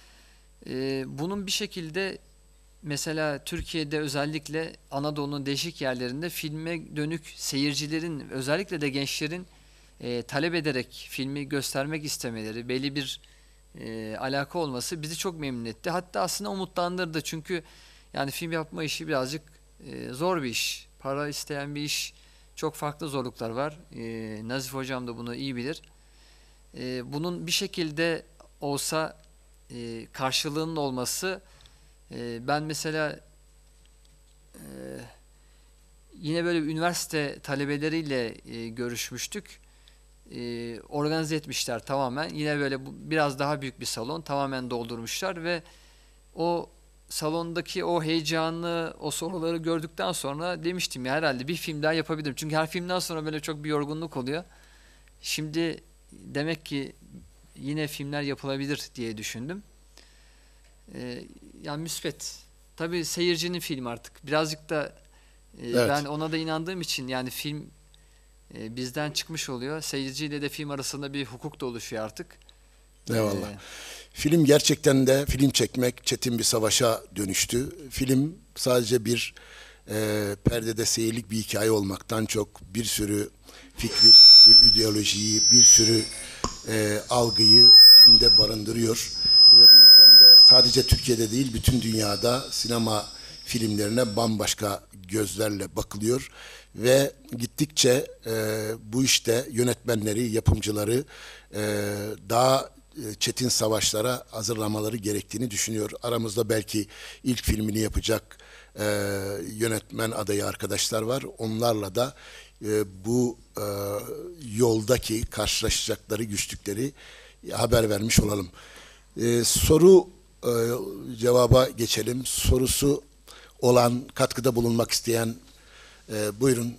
E, bunun bir şekilde mesela Türkiye'de özellikle Anadolu'nun değişik yerlerinde filme dönük seyircilerin, özellikle de gençlerin e, talep ederek filmi göstermek istemeleri, belli bir e, alaka olması bizi çok memnun etti. Hatta aslında umutlandırdı, çünkü yani film yapma işi birazcık e, zor bir iş. Para isteyen bir iş. Çok farklı zorluklar var. E, Nazif Hocam da bunu iyi bilir. E, bunun bir şekilde olsa e, karşılığının olması, e, ben mesela e, yine böyle üniversite talebeleriyle e, görüşmüştük. E, organize etmişler tamamen. Yine böyle bu, biraz daha büyük bir salon tamamen doldurmuşlar ve o salondaki o heyecanlı, o soruları gördükten sonra demiştim ya herhalde bir film daha yapabilirim. Çünkü her filmden sonra böyle çok bir yorgunluk oluyor. Şimdi demek ki yine filmler yapılabilir diye düşündüm. Ee, yani müspet. Tabii seyircinin filmi artık. Birazcık da e, Evet. ben ona da inandığım için yani film e, bizden çıkmış oluyor. Seyirciyle de film arasında bir hukuk da oluşuyor artık. Eyvallah. Ee, Film gerçekten de film çekmek çetin bir savaşa dönüştü. Film sadece bir e, perdede seyirlik bir hikaye olmaktan çok bir sürü fikri, bir ideolojiyi, bir sürü e, algıyı içinde barındırıyor. Ve bu yüzden de sadece Türkiye'de değil bütün dünyada sinema filmlerine bambaşka gözlerle bakılıyor. Ve gittikçe e, bu işte yönetmenleri, yapımcıları e, daha çetin savaşlara hazırlamaları gerektiğini düşünüyor. Aramızda belki ilk filmini yapacak e, yönetmen adayı arkadaşlar var. Onlarla da e, bu e, yoldaki karşılaşacakları güçlükleri haber vermiş olalım. E, soru e, cevaba geçelim. Sorusu olan, katkıda bulunmak isteyen e, buyurun.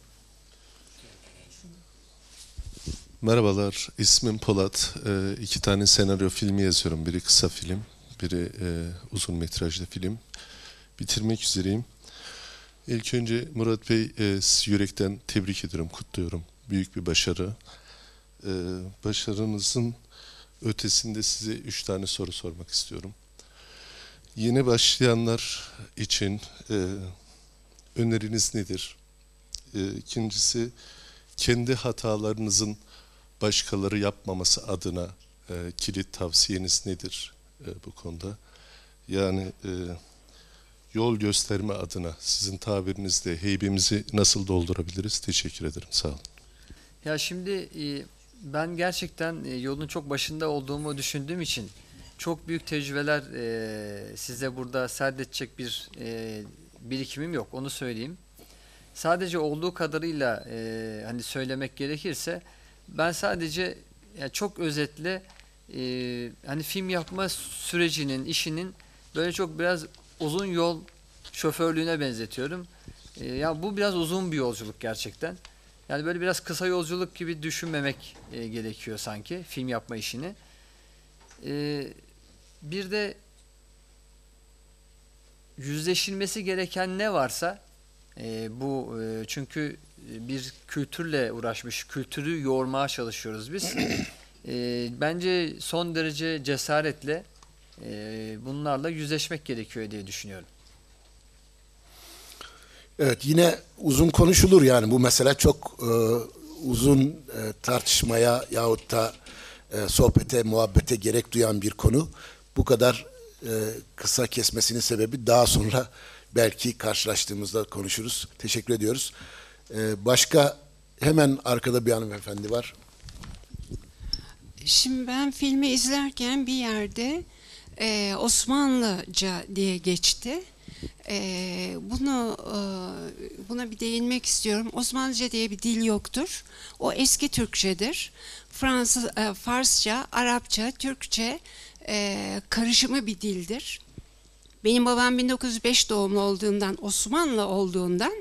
Merhabalar, ismim Polat. Ee, iki tane senaryo filmi yazıyorum. Biri kısa film, biri e, uzun metrajlı film. Bitirmek üzereyim. İlk önce Murat Bey, e, sizi yürekten tebrik ediyorum, kutluyorum. Büyük bir başarı. Ee, başarınızın ötesinde size üç tane soru sormak istiyorum. Yeni başlayanlar için e, öneriniz nedir? E, ikincisi, kendi hatalarınızın başkaları yapmaması adına e, kilit tavsiyeniz nedir e, bu konuda? Yani e, yol gösterme adına sizin tabirinizle heybemizi nasıl doldurabiliriz? Teşekkür ederim. Sağ olun. Ya şimdi e, ben gerçekten e, yolun çok başında olduğumu düşündüğüm için çok büyük tecrübeler e, size burada serdedecek bir e, birikimim yok. Onu söyleyeyim. Sadece olduğu kadarıyla e, hani söylemek gerekirse ben sadece yani çok özetle e, hani film yapma sürecinin, işinin böyle çok biraz uzun yol şoförlüğüne benzetiyorum. E, ya bu biraz uzun bir yolculuk gerçekten. Yani böyle biraz kısa yolculuk gibi düşünmemek e, gerekiyor sanki film yapma işini. E, bir de yüzleşilmesi gereken ne varsa e, bu e, çünkü bir kültürle uğraşmış, kültürü yoğurmaya çalışıyoruz biz. E, bence son derece cesaretle e, bunlarla yüzleşmek gerekiyor diye düşünüyorum. Evet, yine uzun konuşulur yani bu mesele çok e, uzun e, tartışmaya yahut da e, sohbete, muhabbete gerek duyan bir konu. Bu kadar e, kısa kesmesinin sebebi daha sonra belki karşılaştığımızda konuşuruz. Teşekkür ediyoruz. E, başka hemen arkada bir hanımefendi var. Şimdi ben filmi izlerken bir yerde e, Osmanlıca diye geçti. E, bunu e, buna bir değinmek istiyorum. Osmanlıca diye bir dil yoktur. O eski Türkçedir. Fransız, e, Farsça, Arapça, Türkçe e, karışımı bir dildir. Benim babam bin dokuz yüz beş doğumlu olduğundan, Osmanlı olduğundan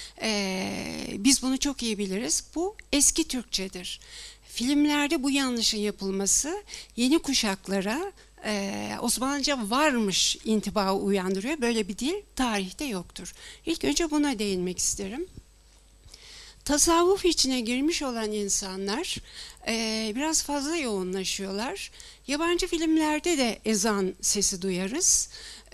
e, biz bunu çok iyi biliriz. Bu eski Türkçedir. Filmlerde bu yanlışın yapılması yeni kuşaklara Ee, Osmanlıca varmış intibağı uyandırıyor. Böyle bir dil tarihte yoktur. İlk önce buna değinmek isterim. Tasavvuf içine girmiş olan insanlar e, biraz fazla yoğunlaşıyorlar. Yabancı filmlerde de ezan sesi duyarız.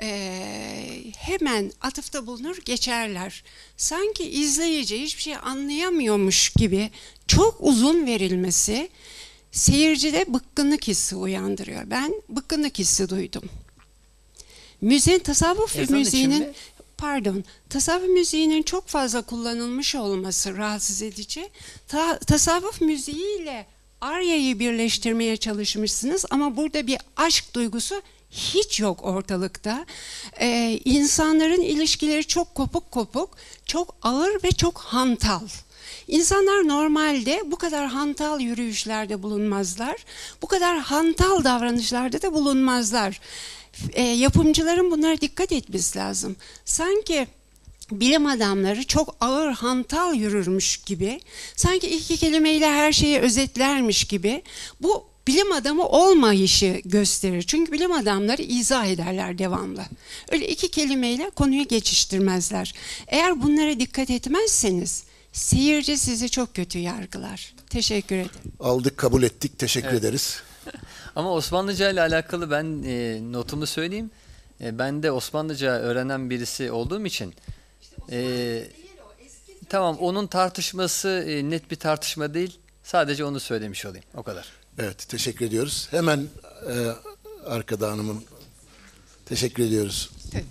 E, hemen atıfta bulunur geçerler. Sanki izleyici hiçbir şey anlayamıyormuş gibi çok uzun verilmesi seyircide bıkkınlık hissi uyandırıyor. Ben bıkkınlık hissi duydum. Müziğin, tasavvuf Ezan müziğinin, pardon, tasavvuf müziğinin çok fazla kullanılmış olması rahatsız edici. Ta, tasavvuf müziğiyle Arya'yı birleştirmeye çalışmışsınız ama burada bir aşk duygusu hiç yok ortalıkta. Ee, insanların ilişkileri çok kopuk kopuk, çok ağır ve çok hantal. İnsanlar normalde bu kadar hantal yürüyüşlerde bulunmazlar. Bu kadar hantal davranışlarda da bulunmazlar. E, yapımcıların bunlara dikkat etmesi lazım. Sanki bilim adamları çok ağır hantal yürürmüş gibi, sanki iki kelimeyle her şeyi özetlermiş gibi bu bilim adamı olmayışı gösterir. Çünkü bilim adamları izah ederler devamlı. Öyle iki kelimeyle konuyu geçiştirmezler. Eğer bunlara dikkat etmezseniz seyirci sizi çok kötü yargılar. Teşekkür ederim. Aldık, kabul ettik. Teşekkür Evet. ederiz. Ama Osmanlıca ile alakalı ben e, notumu söyleyeyim. E, ben de Osmanlıca öğrenen birisi olduğum için e, tamam, onun tartışması e, net bir tartışma değil. Sadece onu söylemiş olayım. O kadar. Evet, teşekkür ediyoruz. Hemen e, arkada hanımın teşekkür ediyoruz.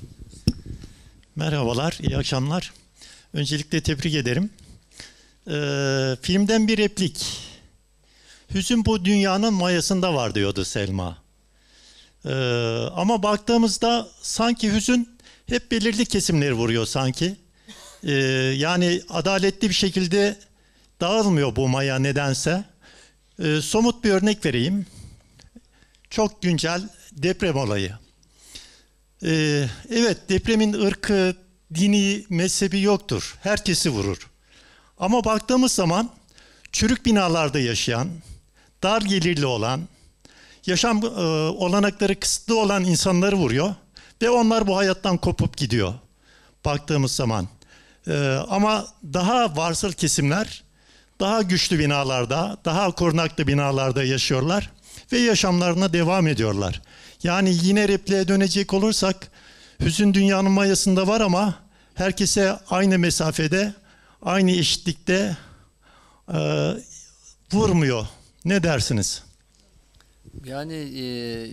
Merhabalar, iyi akşamlar. Öncelikle tebrik ederim. Ee, filmden bir replik. hüzün bu dünyanın mayasında var diyordu Selma. Ee, ama baktığımızda sanki hüzün hep belirli kesimleri vuruyor sanki. Ee, yani adaletli bir şekilde dağılmıyor bu maya nedense. Ee, somut bir örnek vereyim. Çok güncel deprem olayı. Ee, evet, depremin ırkı, dini, mezhebi yoktur. Herkesi vurur. Ama baktığımız zaman çürük binalarda yaşayan, dar gelirli olan, yaşam e, olanakları kısıtlı olan insanları vuruyor ve onlar bu hayattan kopup gidiyor baktığımız zaman. E, ama daha varsıl kesimler daha güçlü binalarda, daha korunaklı binalarda yaşıyorlar ve yaşamlarına devam ediyorlar. Yani yine repliğe dönecek olursak, hüzün dünyanın mayasında var ama herkese aynı mesafede, aynı eşitlikte e, vurmuyor. Ne dersiniz? Yani e,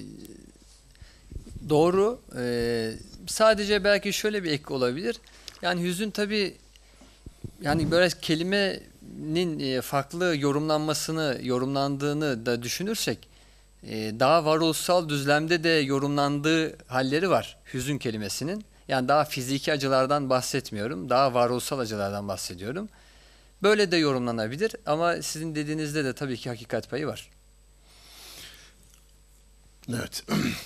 doğru. E, sadece belki şöyle bir ek olabilir. Yani hüzün tabii, yani böyle kelimenin e, farklı yorumlanmasını, yorumlandığını da düşünürsek, e, daha varoluşsal düzlemde de yorumlandığı halleri var hüzün kelimesinin. Yani daha fiziki acılardan bahsetmiyorum, daha varoluşsal acılardan bahsediyorum. Böyle de yorumlanabilir ama sizin dediğinizde de tabii ki hakikat payı var. Evet.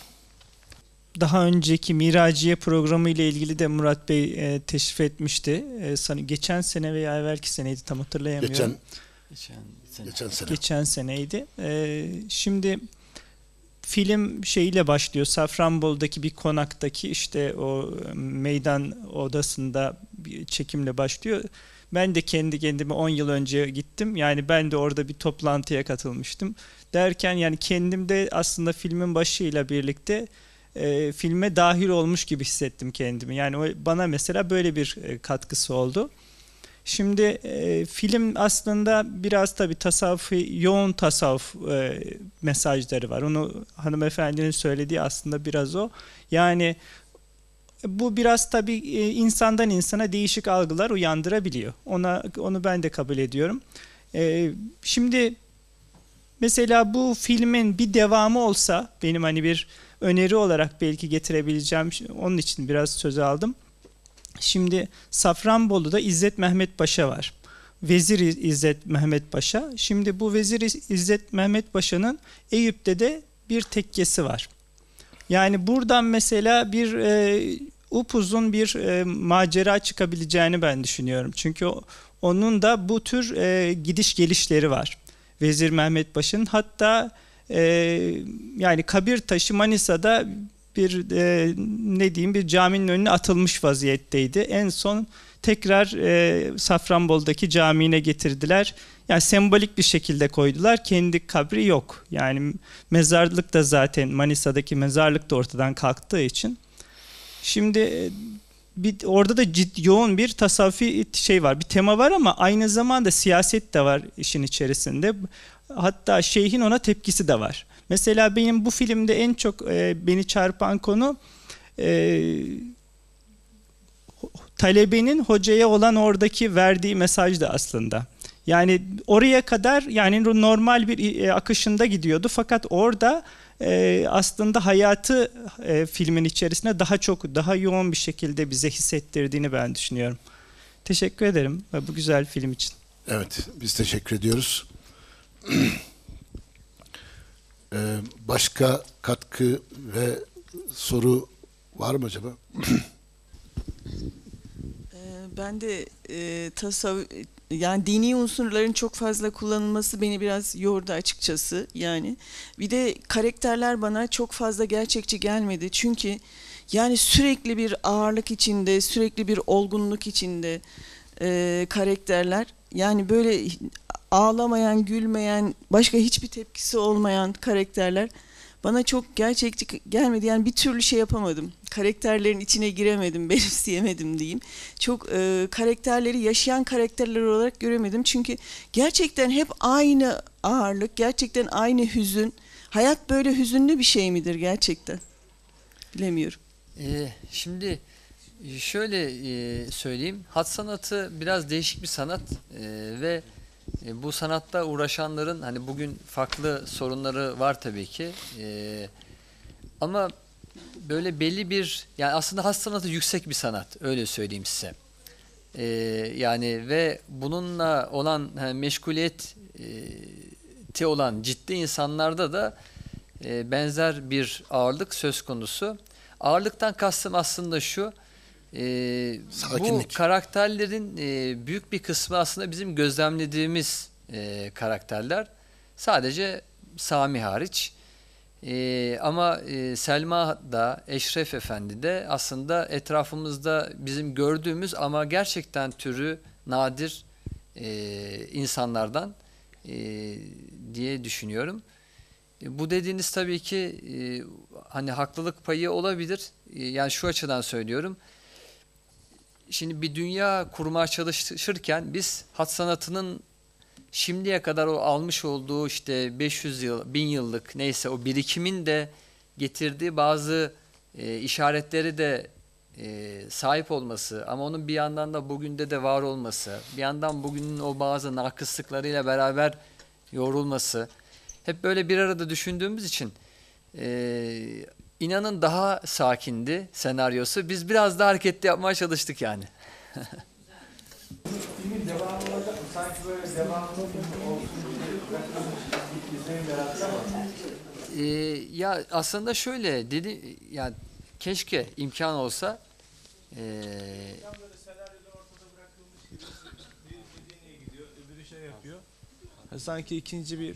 Daha önceki Miraciye programı ile ilgili de Murat Bey e, teşrif etmişti. E, sanı geçen sene veya evvelki seneydi, tam hatırlayamıyorum. Geçen, geçen sene. Geçen sene. Geçen seneydi. E, şimdi film şeyiyle başlıyor. Safranbolu'daki bir konaktaki işte o meydan odasında bir çekimle başlıyor. Ben de kendi kendime on yıl önce gittim. Yani ben de orada bir toplantıya katılmıştım. Derken yani kendimde aslında filmin başıyla birlikte e, filme dahil olmuş gibi hissettim kendimi. Yani o, bana mesela böyle bir e, katkısı oldu. Şimdi e, film aslında biraz tabii tasavvufi, yoğun tasavvuf e, mesajları var. Onu hanımefendinin söylediği aslında biraz o. Yani bu biraz tabii e, insandan insana değişik algılar uyandırabiliyor. Ona onu ben de kabul ediyorum. E, şimdi mesela bu filmin bir devamı olsa, benim hani bir öneri olarak belki getirebileceğim, onun için biraz söze aldım. Şimdi Safranbolu'da İzzet Mehmet Paşa var. Vezir İzzet Mehmet Paşa. Şimdi bu Vezir İzzet Mehmet Paşa'nın Eyüp'te de bir tekkesi var. Yani buradan mesela bir e, upuzun bir e, macera çıkabileceğini ben düşünüyorum. Çünkü o, onun da bu tür e, gidiş gelişleri var. Vezir Mehmet Paşa'nın, hatta e, yani kabir taşı Manisa'da bir e, ne diyeyim bir caminin önüne atılmış vaziyetteydi. En son tekrar e, Safranbolu'daki camiine getirdiler. Yani sembolik bir şekilde koydular. Kendi kabri yok. Yani mezarlık da zaten Manisa'daki mezarlık da ortadan kalktığı için. Şimdi bir, orada da ciddi, yoğun bir tasavvufi şey var. Bir tema var ama aynı zamanda siyaset de var işin içerisinde. Hatta şeyhin ona tepkisi de var. Mesela benim bu filmde en çok e, beni çarpan konu e, talebenin hocaya olan oradaki verdiği mesajdı aslında. Yani oraya kadar yani normal bir e, akışında gidiyordu, fakat orada e, aslında hayatı e, filmin içerisinde daha çok, daha yoğun bir şekilde bize hissettirdiğini ben düşünüyorum. Teşekkür ederim bu güzel film için. Evet, biz teşekkür ediyoruz. Ee, başka katkı ve soru var mı acaba? Ben de e, tasavvuf, yani dini unsurların çok fazla kullanılması beni biraz yordu açıkçası. Yani bir de karakterler bana çok fazla gerçekçi gelmedi. Çünkü yani sürekli bir ağırlık içinde, sürekli bir olgunluk içinde e, karakterler. Yani böyle ağlamayan, gülmeyen, başka hiçbir tepkisi olmayan karakterler bana çok gerçekçi gelmedi. Yani bir türlü şey yapamadım. Karakterlerin içine giremedim, benimseyemedim diyeyim. Çok e, karakterleri yaşayan karakterler olarak göremedim. Çünkü gerçekten hep aynı ağırlık, gerçekten aynı hüzün. Hayat böyle hüzünlü bir şey midir gerçekten? Bilemiyorum. Ee, şimdi şöyle e, söyleyeyim. Hat sanatı biraz değişik bir sanat e, ve E, bu sanatta uğraşanların hani bugün farklı sorunları var tabii ki. E, ama böyle belli bir, yani aslında has sanatı yüksek bir sanat, öyle söyleyeyim size. E, yani ve bununla olan yani meşguliyeti olan ciddi insanlarda da e, benzer bir ağırlık söz konusu. Ağırlıktan kastım aslında şu. Ee, bu karakterlerin e, büyük bir kısmı aslında bizim gözlemlediğimiz e, karakterler. Sadece Sami hariç. E, ama e, Selma da, Eşref Efendi de aslında etrafımızda bizim gördüğümüz ama gerçekten türü nadir e, insanlardan e, diye düşünüyorum. E, bu dediğiniz tabii ki e, hani haklılık payı olabilir. E, yani şu açıdan söylüyorum. Şimdi bir dünya kurmaya çalışırken biz hat sanatının şimdiye kadar o almış olduğu işte beş yüz yıl, bin yıllık neyse o birikimin de getirdiği bazı e, işaretleri de e, sahip olması ama onun bir yandan da bugün de de var olması, bir yandan bugünün o bazı nakıslıklarıyla beraber yoğrulması, hep böyle bir arada düşündüğümüz için e, İnanın daha sakindi senaryosu. Biz biraz daha hareketli yapmaya çalıştık yani. Filmin devamı olacak mı? Sanki böyle devamlı olsun diye izleyin beraber ama. Ee, ya aslında şöyle dedi, yani keşke imkan olsa. Ee, Sanki ikinci bir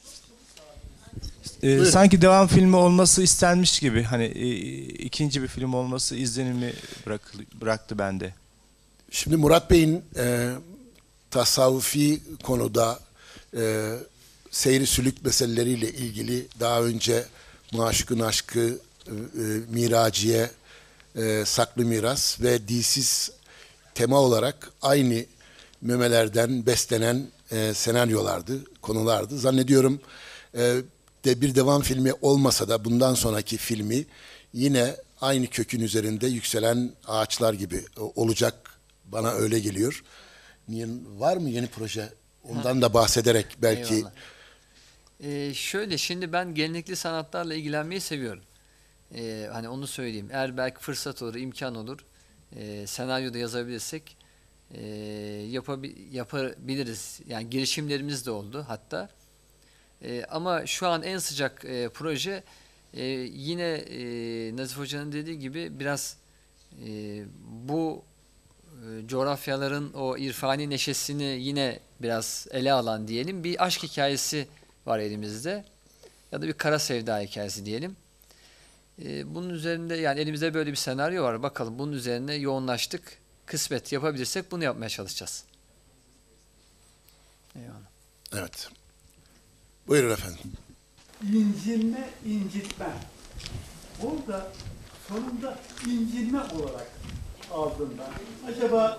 Ee, sanki devam filmi olması istenmiş gibi, hani e, ikinci bir film olması izlenimi bırak, bıraktı bende. Şimdi Murat Bey'in e, tasavvufi konuda e, seyri sülük meseleleriyle ilgili daha önce Maşuk'un Aşkı, e, Miraciye, e, Saklı Miras ve Dilsiz tema olarak aynı memelerden beslenen e, senaryolardı, konulardı. Zannediyorum e, de bir devam filmi olmasa da bundan sonraki filmi yine aynı kökün üzerinde yükselen ağaçlar gibi olacak, bana öyle geliyor. Niye, var mı yeni proje? Ondan da bahsederek belki. Ee, şöyle, şimdi ben gelenekli sanatlarla ilgilenmeyi seviyorum. Ee, hani onu söyleyeyim. Eğer belki fırsat olur, imkan olur, e, senaryoda yazabilirsek e, yapabi yapabiliriz. Yani girişimlerimiz de oldu hatta. E, ama şu an en sıcak e, proje e, yine e, Nazif Hoca'nın dediği gibi biraz e, bu e, coğrafyaların o irfani neşesini yine biraz ele alan diyelim bir aşk hikayesi var elimizde, ya da bir kara sevda hikayesi diyelim. E, bunun üzerinde, yani elimizde böyle bir senaryo var. Bakalım, bunun üzerine yoğunlaştık. Kısmet yapabilirsek bunu yapmaya çalışacağız. Eyvallah. Evet. Buyurun efendim. İncinme, incitme. Orada sonunda incinme olarak aldım ben. Acaba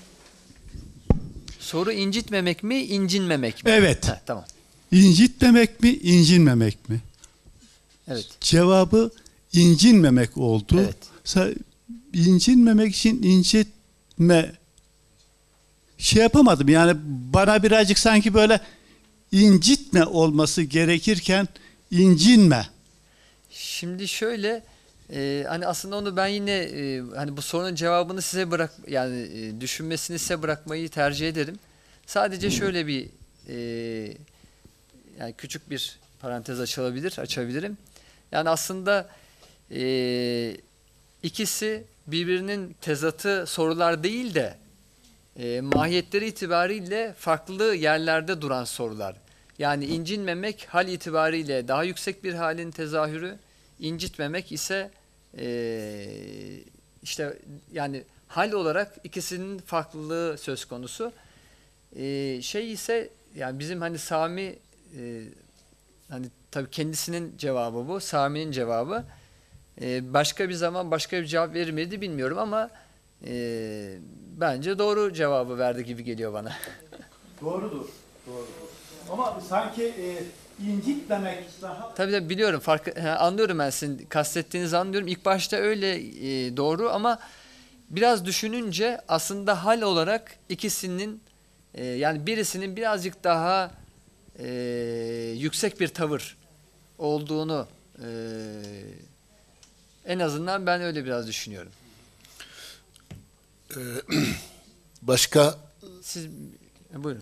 soru incitmemek mi, incinmemek mi? Evet. Heh, tamam. İncitmemek mi, incinmemek mi? Evet. Cevabı incinmemek oldu. Evet. İncinmemek için incitme şey yapamadım. Yani bana birazcık sanki böyle incitme olması gerekirken incinme. Şimdi şöyle, e, hani aslında onu ben yine e, hani bu sorunun cevabını size bırak, yani e, düşünmesini size bırakmayı tercih ederim. Sadece şöyle bir e, yani küçük bir parantez açılabilir, açabilirim. Yani aslında e, ikisi birbirinin tezatı sorular değil de e, mahiyetleri itibariyle farklı yerlerde duran sorular. Yani incinmemek hal itibariyle daha yüksek bir halin tezahürü, incitmemek ise e, işte yani hal olarak ikisinin farklılığı söz konusu. E, şey ise yani bizim hani Sami e, hani tabii kendisinin cevabı bu, Sami'nin cevabı. E, başka bir zaman başka bir cevap verir miydi bilmiyorum ama e, bence doğru cevabı verdi gibi geliyor bana. Doğrudur. Doğrudur. Ama sanki e, incitmemek daha... Tabii tabii biliyorum, farkı, he, anlıyorum ben sizin kastettiğinizi anlıyorum. İlk başta öyle e, doğru ama biraz düşününce aslında hal olarak ikisinin e, yani birisinin birazcık daha e, yüksek bir tavır olduğunu e, en azından ben öyle biraz düşünüyorum. Ee, başka? Siz e, buyurun.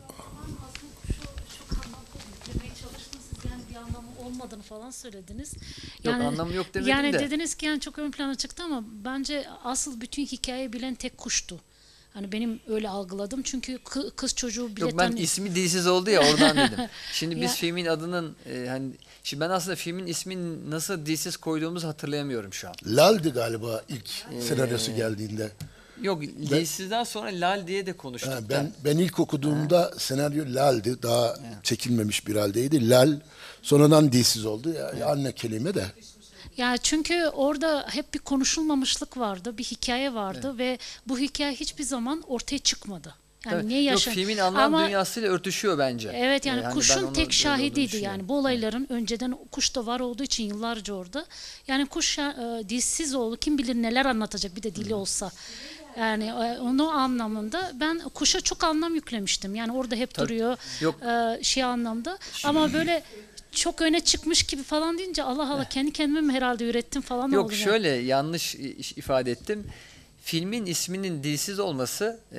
Yani bir anlamı olmadığını falan söylediniz. Yok, anlamı yok demedim yani de. dediniz ki yani çok ön plana çıktı ama bence asıl bütün hikayeyi bilen tek kuştu. Hani benim öyle algıladım çünkü kı- kız çocuğu bile Yok ben tanı- ismi dilsiz oldu ya oradan dedim. Şimdi biz Ya- filmin adının e, hani şimdi ben aslında filmin ismini nasıl dilsiz koyduğumuzu hatırlayamıyorum şu an. Lal'di galiba ilk Ee, senaryosu geldiğinde. Yok Ben- dilsizden sonra Lal diye de konuştuk. Ha, da. ben ben ilk okuduğumda senaryo Lal'di. Daha çekilmemiş bir haldeydi. Lal sonradan dilsiz oldu. Ya, anne kelime de. Ya çünkü orada hep bir konuşulmamışlık vardı, bir hikaye vardı ve bu hikaye hiçbir zaman ortaya çıkmadı. Yani Evet. niye yaşan? Yok filmin anlam Ama- dünyasıyla örtüşüyor bence. Evet yani Ee, hani ben kuşun onu tek öyle şahidiydi olduğunu düşünüyorum. yani bu olayların önceden kuş da var olduğu için yıllarca orada. Yani kuş e, dilsiz oğlu kim bilir neler anlatacak bir de dili olsa. Yani e, onu anlamında ben kuşa çok anlam yüklemiştim. Yani orada hep Tabii. duruyor Yok. e, şey anlamda. Ama böyle çok öne çıkmış gibi falan deyince Allah Allah kendi kendime mi herhalde ürettim falan Yok oldu. yani. şöyle yanlış i- ifade ettim. Filmin isminin dilsiz olması e,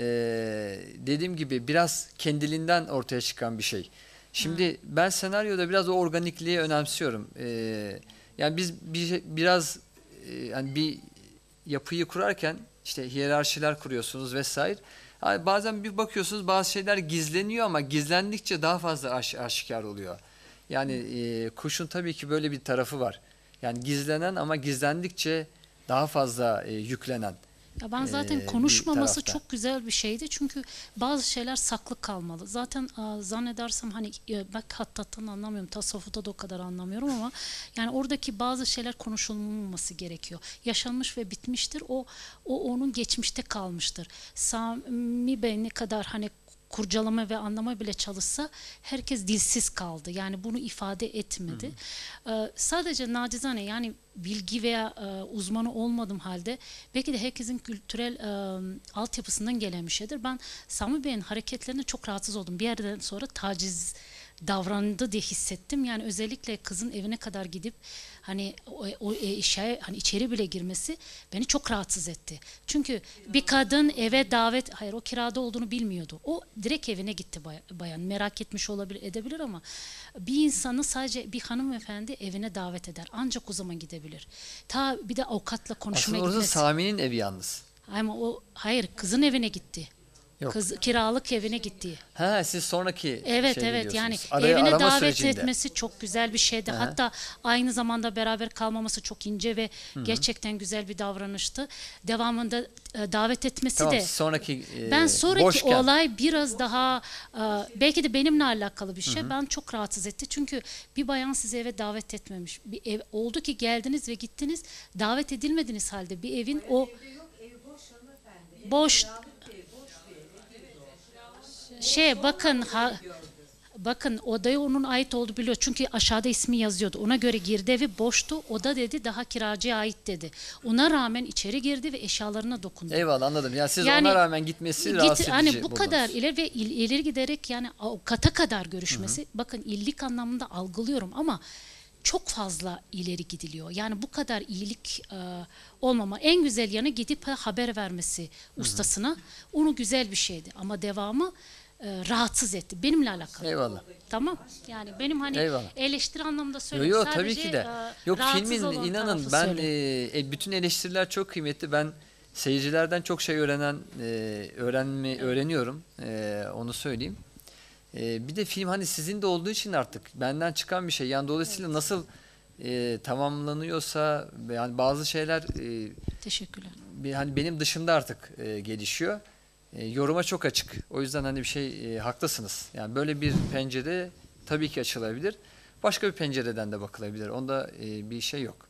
dediğim gibi biraz kendiliğinden ortaya çıkan bir şey. Şimdi ben senaryoda biraz o organikliği önemsiyorum. E, yani biz bir, biraz e, yani bir yapıyı kurarken işte hiyerarşiler kuruyorsunuz vesaire. Yani bazen bir bakıyorsunuz bazı şeyler gizleniyor ama gizlendikçe daha fazla aş, aşikar oluyor. Yani e, kuşun tabii ki böyle bir tarafı var. Yani gizlenen ama gizlendikçe daha fazla e, yüklenen. Ya ben zaten e, konuşmaması bir tarafta. çok güzel bir şeydi çünkü bazı şeyler saklı kalmalı. Zaten a, zannedersem hani e, bak hattattan anlamıyorum, tasavvufta da o kadar anlamıyorum ama yani oradaki bazı şeyler konuşulmaması gerekiyor. Yaşanmış ve bitmiştir. O o onun geçmişte kalmıştır. Sami Bey ne kadar hani kurcalama ve anlama bile çalışsa herkes dilsiz kaldı. Yani bunu ifade etmedi. Ee, sadece nacizane yani bilgi veya e, uzmanı olmadığım halde belki de herkesin kültürel e, altyapısından gelen bir şeydir. Ben Sami Bey'in hareketlerine çok rahatsız oldum. Bir yerden sonra taciz davrandı diye hissettim. Yani özellikle kızın evine kadar gidip hani o, o eşyaya hani içeri bile girmesi beni çok rahatsız etti. Çünkü bir kadın eve davet, hayır o kirada olduğunu bilmiyordu. O direkt evine gitti bayan. Merak etmiş olabilir, edebilir ama bir insanı sadece bir hanımefendi evine davet eder. Ancak o zaman gidebilir. Ta bir de avukatla konuşmaya Aslında orası gitmesi. Sami'nin evi yalnız. Ama o hayır kızın evine gitti. Yok. Kız kiralık evine gitti. Ha siz sonraki Evet şeye evet yani gidiyorsunuz. Araya evine arama davet sürecinde. etmesi çok güzel bir şeydi. Aha. Hatta aynı zamanda beraber kalmaması çok ince ve Hı hı. gerçekten güzel bir davranıştı. Devamında e, davet etmesi Tamam, de sonraki e, ben sonraki boşken. olay biraz daha e, belki de benimle alakalı bir şey. Hı hı. Ben çok rahatsız etti. Çünkü bir bayan sizi eve davet etmemiş. Bir ev oldu ki geldiniz ve gittiniz. Davet edilmediniz halde bir evin o boş şey bakın ha, bakın odaya onun ait olduğu biliyor. Çünkü aşağıda ismi yazıyordu. Ona göre girdi evi boştu. Oda dedi daha kiracıya ait dedi. Ona rağmen içeri girdi ve eşyalarına dokundu. Eyvallah anladım. Yani siz Yani ona rağmen gitmesi Git, rahatsız edici hani bu buldunuz. kadar ileri ve il, ileri giderek yani avukata kadar görüşmesi. Bakın illik anlamında algılıyorum ama çok fazla ileri gidiliyor. Yani bu kadar iyilik e, olmama. En güzel yanı gidip haber vermesi ustasına. Onu güzel bir şeydi ama devamı e, rahatsız etti. Benimle alakalı. Eyvallah. Tamam. Yani benim hani Eyvallah. eleştiri anlamında Yo söylüyorum. yo Sadece, tabii ki de. e, Yok rahatsız filmin olan inanın tarafı ben söyleyeyim. e, e, bütün eleştiriler çok kıymetli. Ben seyircilerden çok şey öğrenen e, öğrenme öğreniyorum. E, onu söyleyeyim. E, bir de film hani sizin de olduğu için artık benden çıkan bir şey. Yani dolayısıyla evet. nasıl e, tamamlanıyorsa yani bazı şeyler e, teşekkürler. Bir, hani benim dışımda artık e, gelişiyor. E, yoruma çok açık. O yüzden hani bir şey e, haklısınız. Yani böyle bir pencere tabii ki açılabilir. Başka bir pencereden de bakılabilir. Onda e, bir şey yok.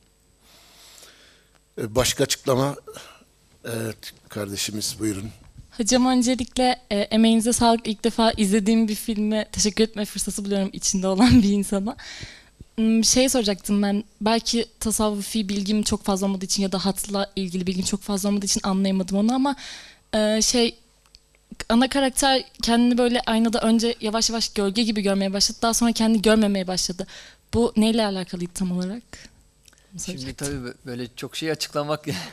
Başka açıklama? Evet kardeşimiz buyurun. Hocam öncelikle e, emeğinize sağlık. İlk defa izlediğim bir filme teşekkür etme fırsatı buluyorum içinde olan bir insana. Şey soracaktım ben, belki tasavvufi bilgim çok fazla olmadığı için ya da hatla ilgili bilgim çok fazla olmadığı için anlayamadım onu ama e, şey ana karakter kendini böyle aynada önce yavaş yavaş gölge gibi görmeye başladı. Daha sonra kendini görmemeye başladı. Bu neyle alakalıydı tam olarak? Şimdi tabii böyle çok şey açıklamak e,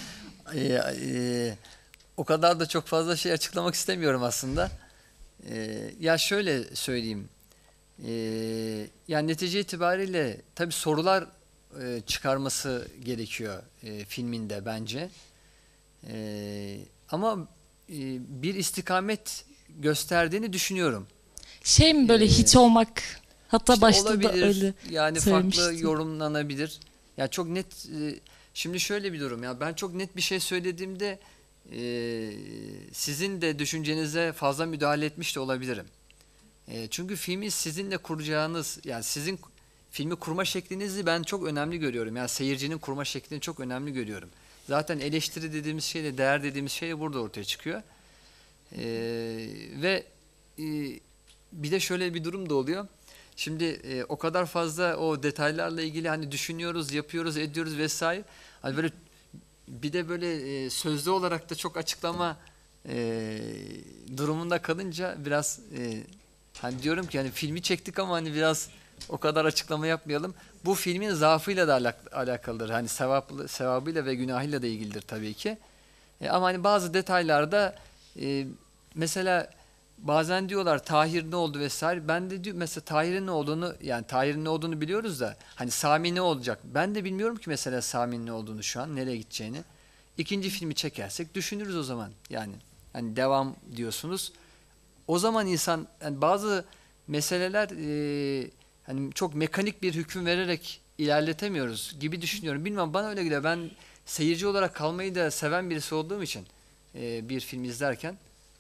e, o kadar da çok fazla şey açıklamak istemiyorum aslında. E, ya şöyle söyleyeyim. E, yani netice itibariyle tabii sorular e, çıkarması gerekiyor e, filminde bence. E, ama e, bir istikamet gösterdiğini düşünüyorum. Şey mi böyle Ee, hiç olmak? Hatta İşte başta olabilir, da öyle yani söylemiştim. farklı yorumlanabilir. Ya çok net e, şimdi şöyle bir durum ya ben çok net bir şey söylediğimde e, sizin de düşüncenize fazla müdahale etmiş de olabilirim. E, çünkü filmi sizinle kuracağınız yani sizin filmi kurma şeklinizi ben çok önemli görüyorum. Yani seyircinin kurma şeklini çok önemli görüyorum. Zaten eleştiri dediğimiz şey de değer dediğimiz şey de burada ortaya çıkıyor. E, ve e, bir de şöyle bir durum da oluyor. Şimdi e, o kadar fazla o detaylarla ilgili hani düşünüyoruz, yapıyoruz, ediyoruz vesaire. Hani böyle bir de böyle e, sözlü olarak da çok açıklama e, durumunda kalınca biraz e, hani diyorum ki hani filmi çektik ama hani biraz o kadar açıklama yapmayalım. Bu filmin zaafıyla da alak alakalıdır. Hani sevaplı, sevabıyla ve günahıyla da ilgilidir tabii ki. E, ama hani bazı detaylarda e, mesela bazen diyorlar Tahir ne oldu vesaire. Ben de diyor mesela Tahir'in ne olduğunu yani Tahir'in ne olduğunu biliyoruz da hani Sami ne olacak? Ben de bilmiyorum ki mesela Sami'nin ne olduğunu şu an nereye gideceğini. İkinci filmi çekersek düşünürüz o zaman. Yani hani devam diyorsunuz. O zaman insan yani bazı meseleler e, hani çok mekanik bir hüküm vererek ilerletemiyoruz gibi düşünüyorum. Bilmem bana öyle geliyor. Ben seyirci olarak kalmayı da seven birisi olduğum için e, bir film izlerken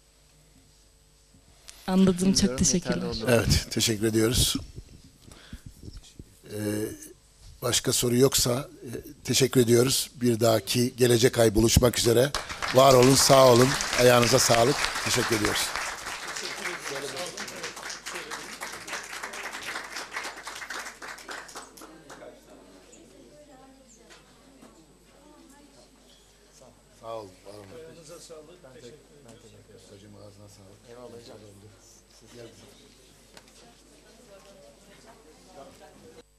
Anladım. Çok teşekkürler. Evet, teşekkür ediyoruz. Ee, başka soru yoksa e, teşekkür ediyoruz. Bir dahaki gelecek ay buluşmak üzere. Var olun, sağ olun. Ayağınıza sağlık. Teşekkür ediyoruz. Sağ olun. Var olun. Ayağınıza sağlık. Ben tek, ben teşekkür ederim. Hocam ağzına sağlık. Eyvallah hocam. Siz gel.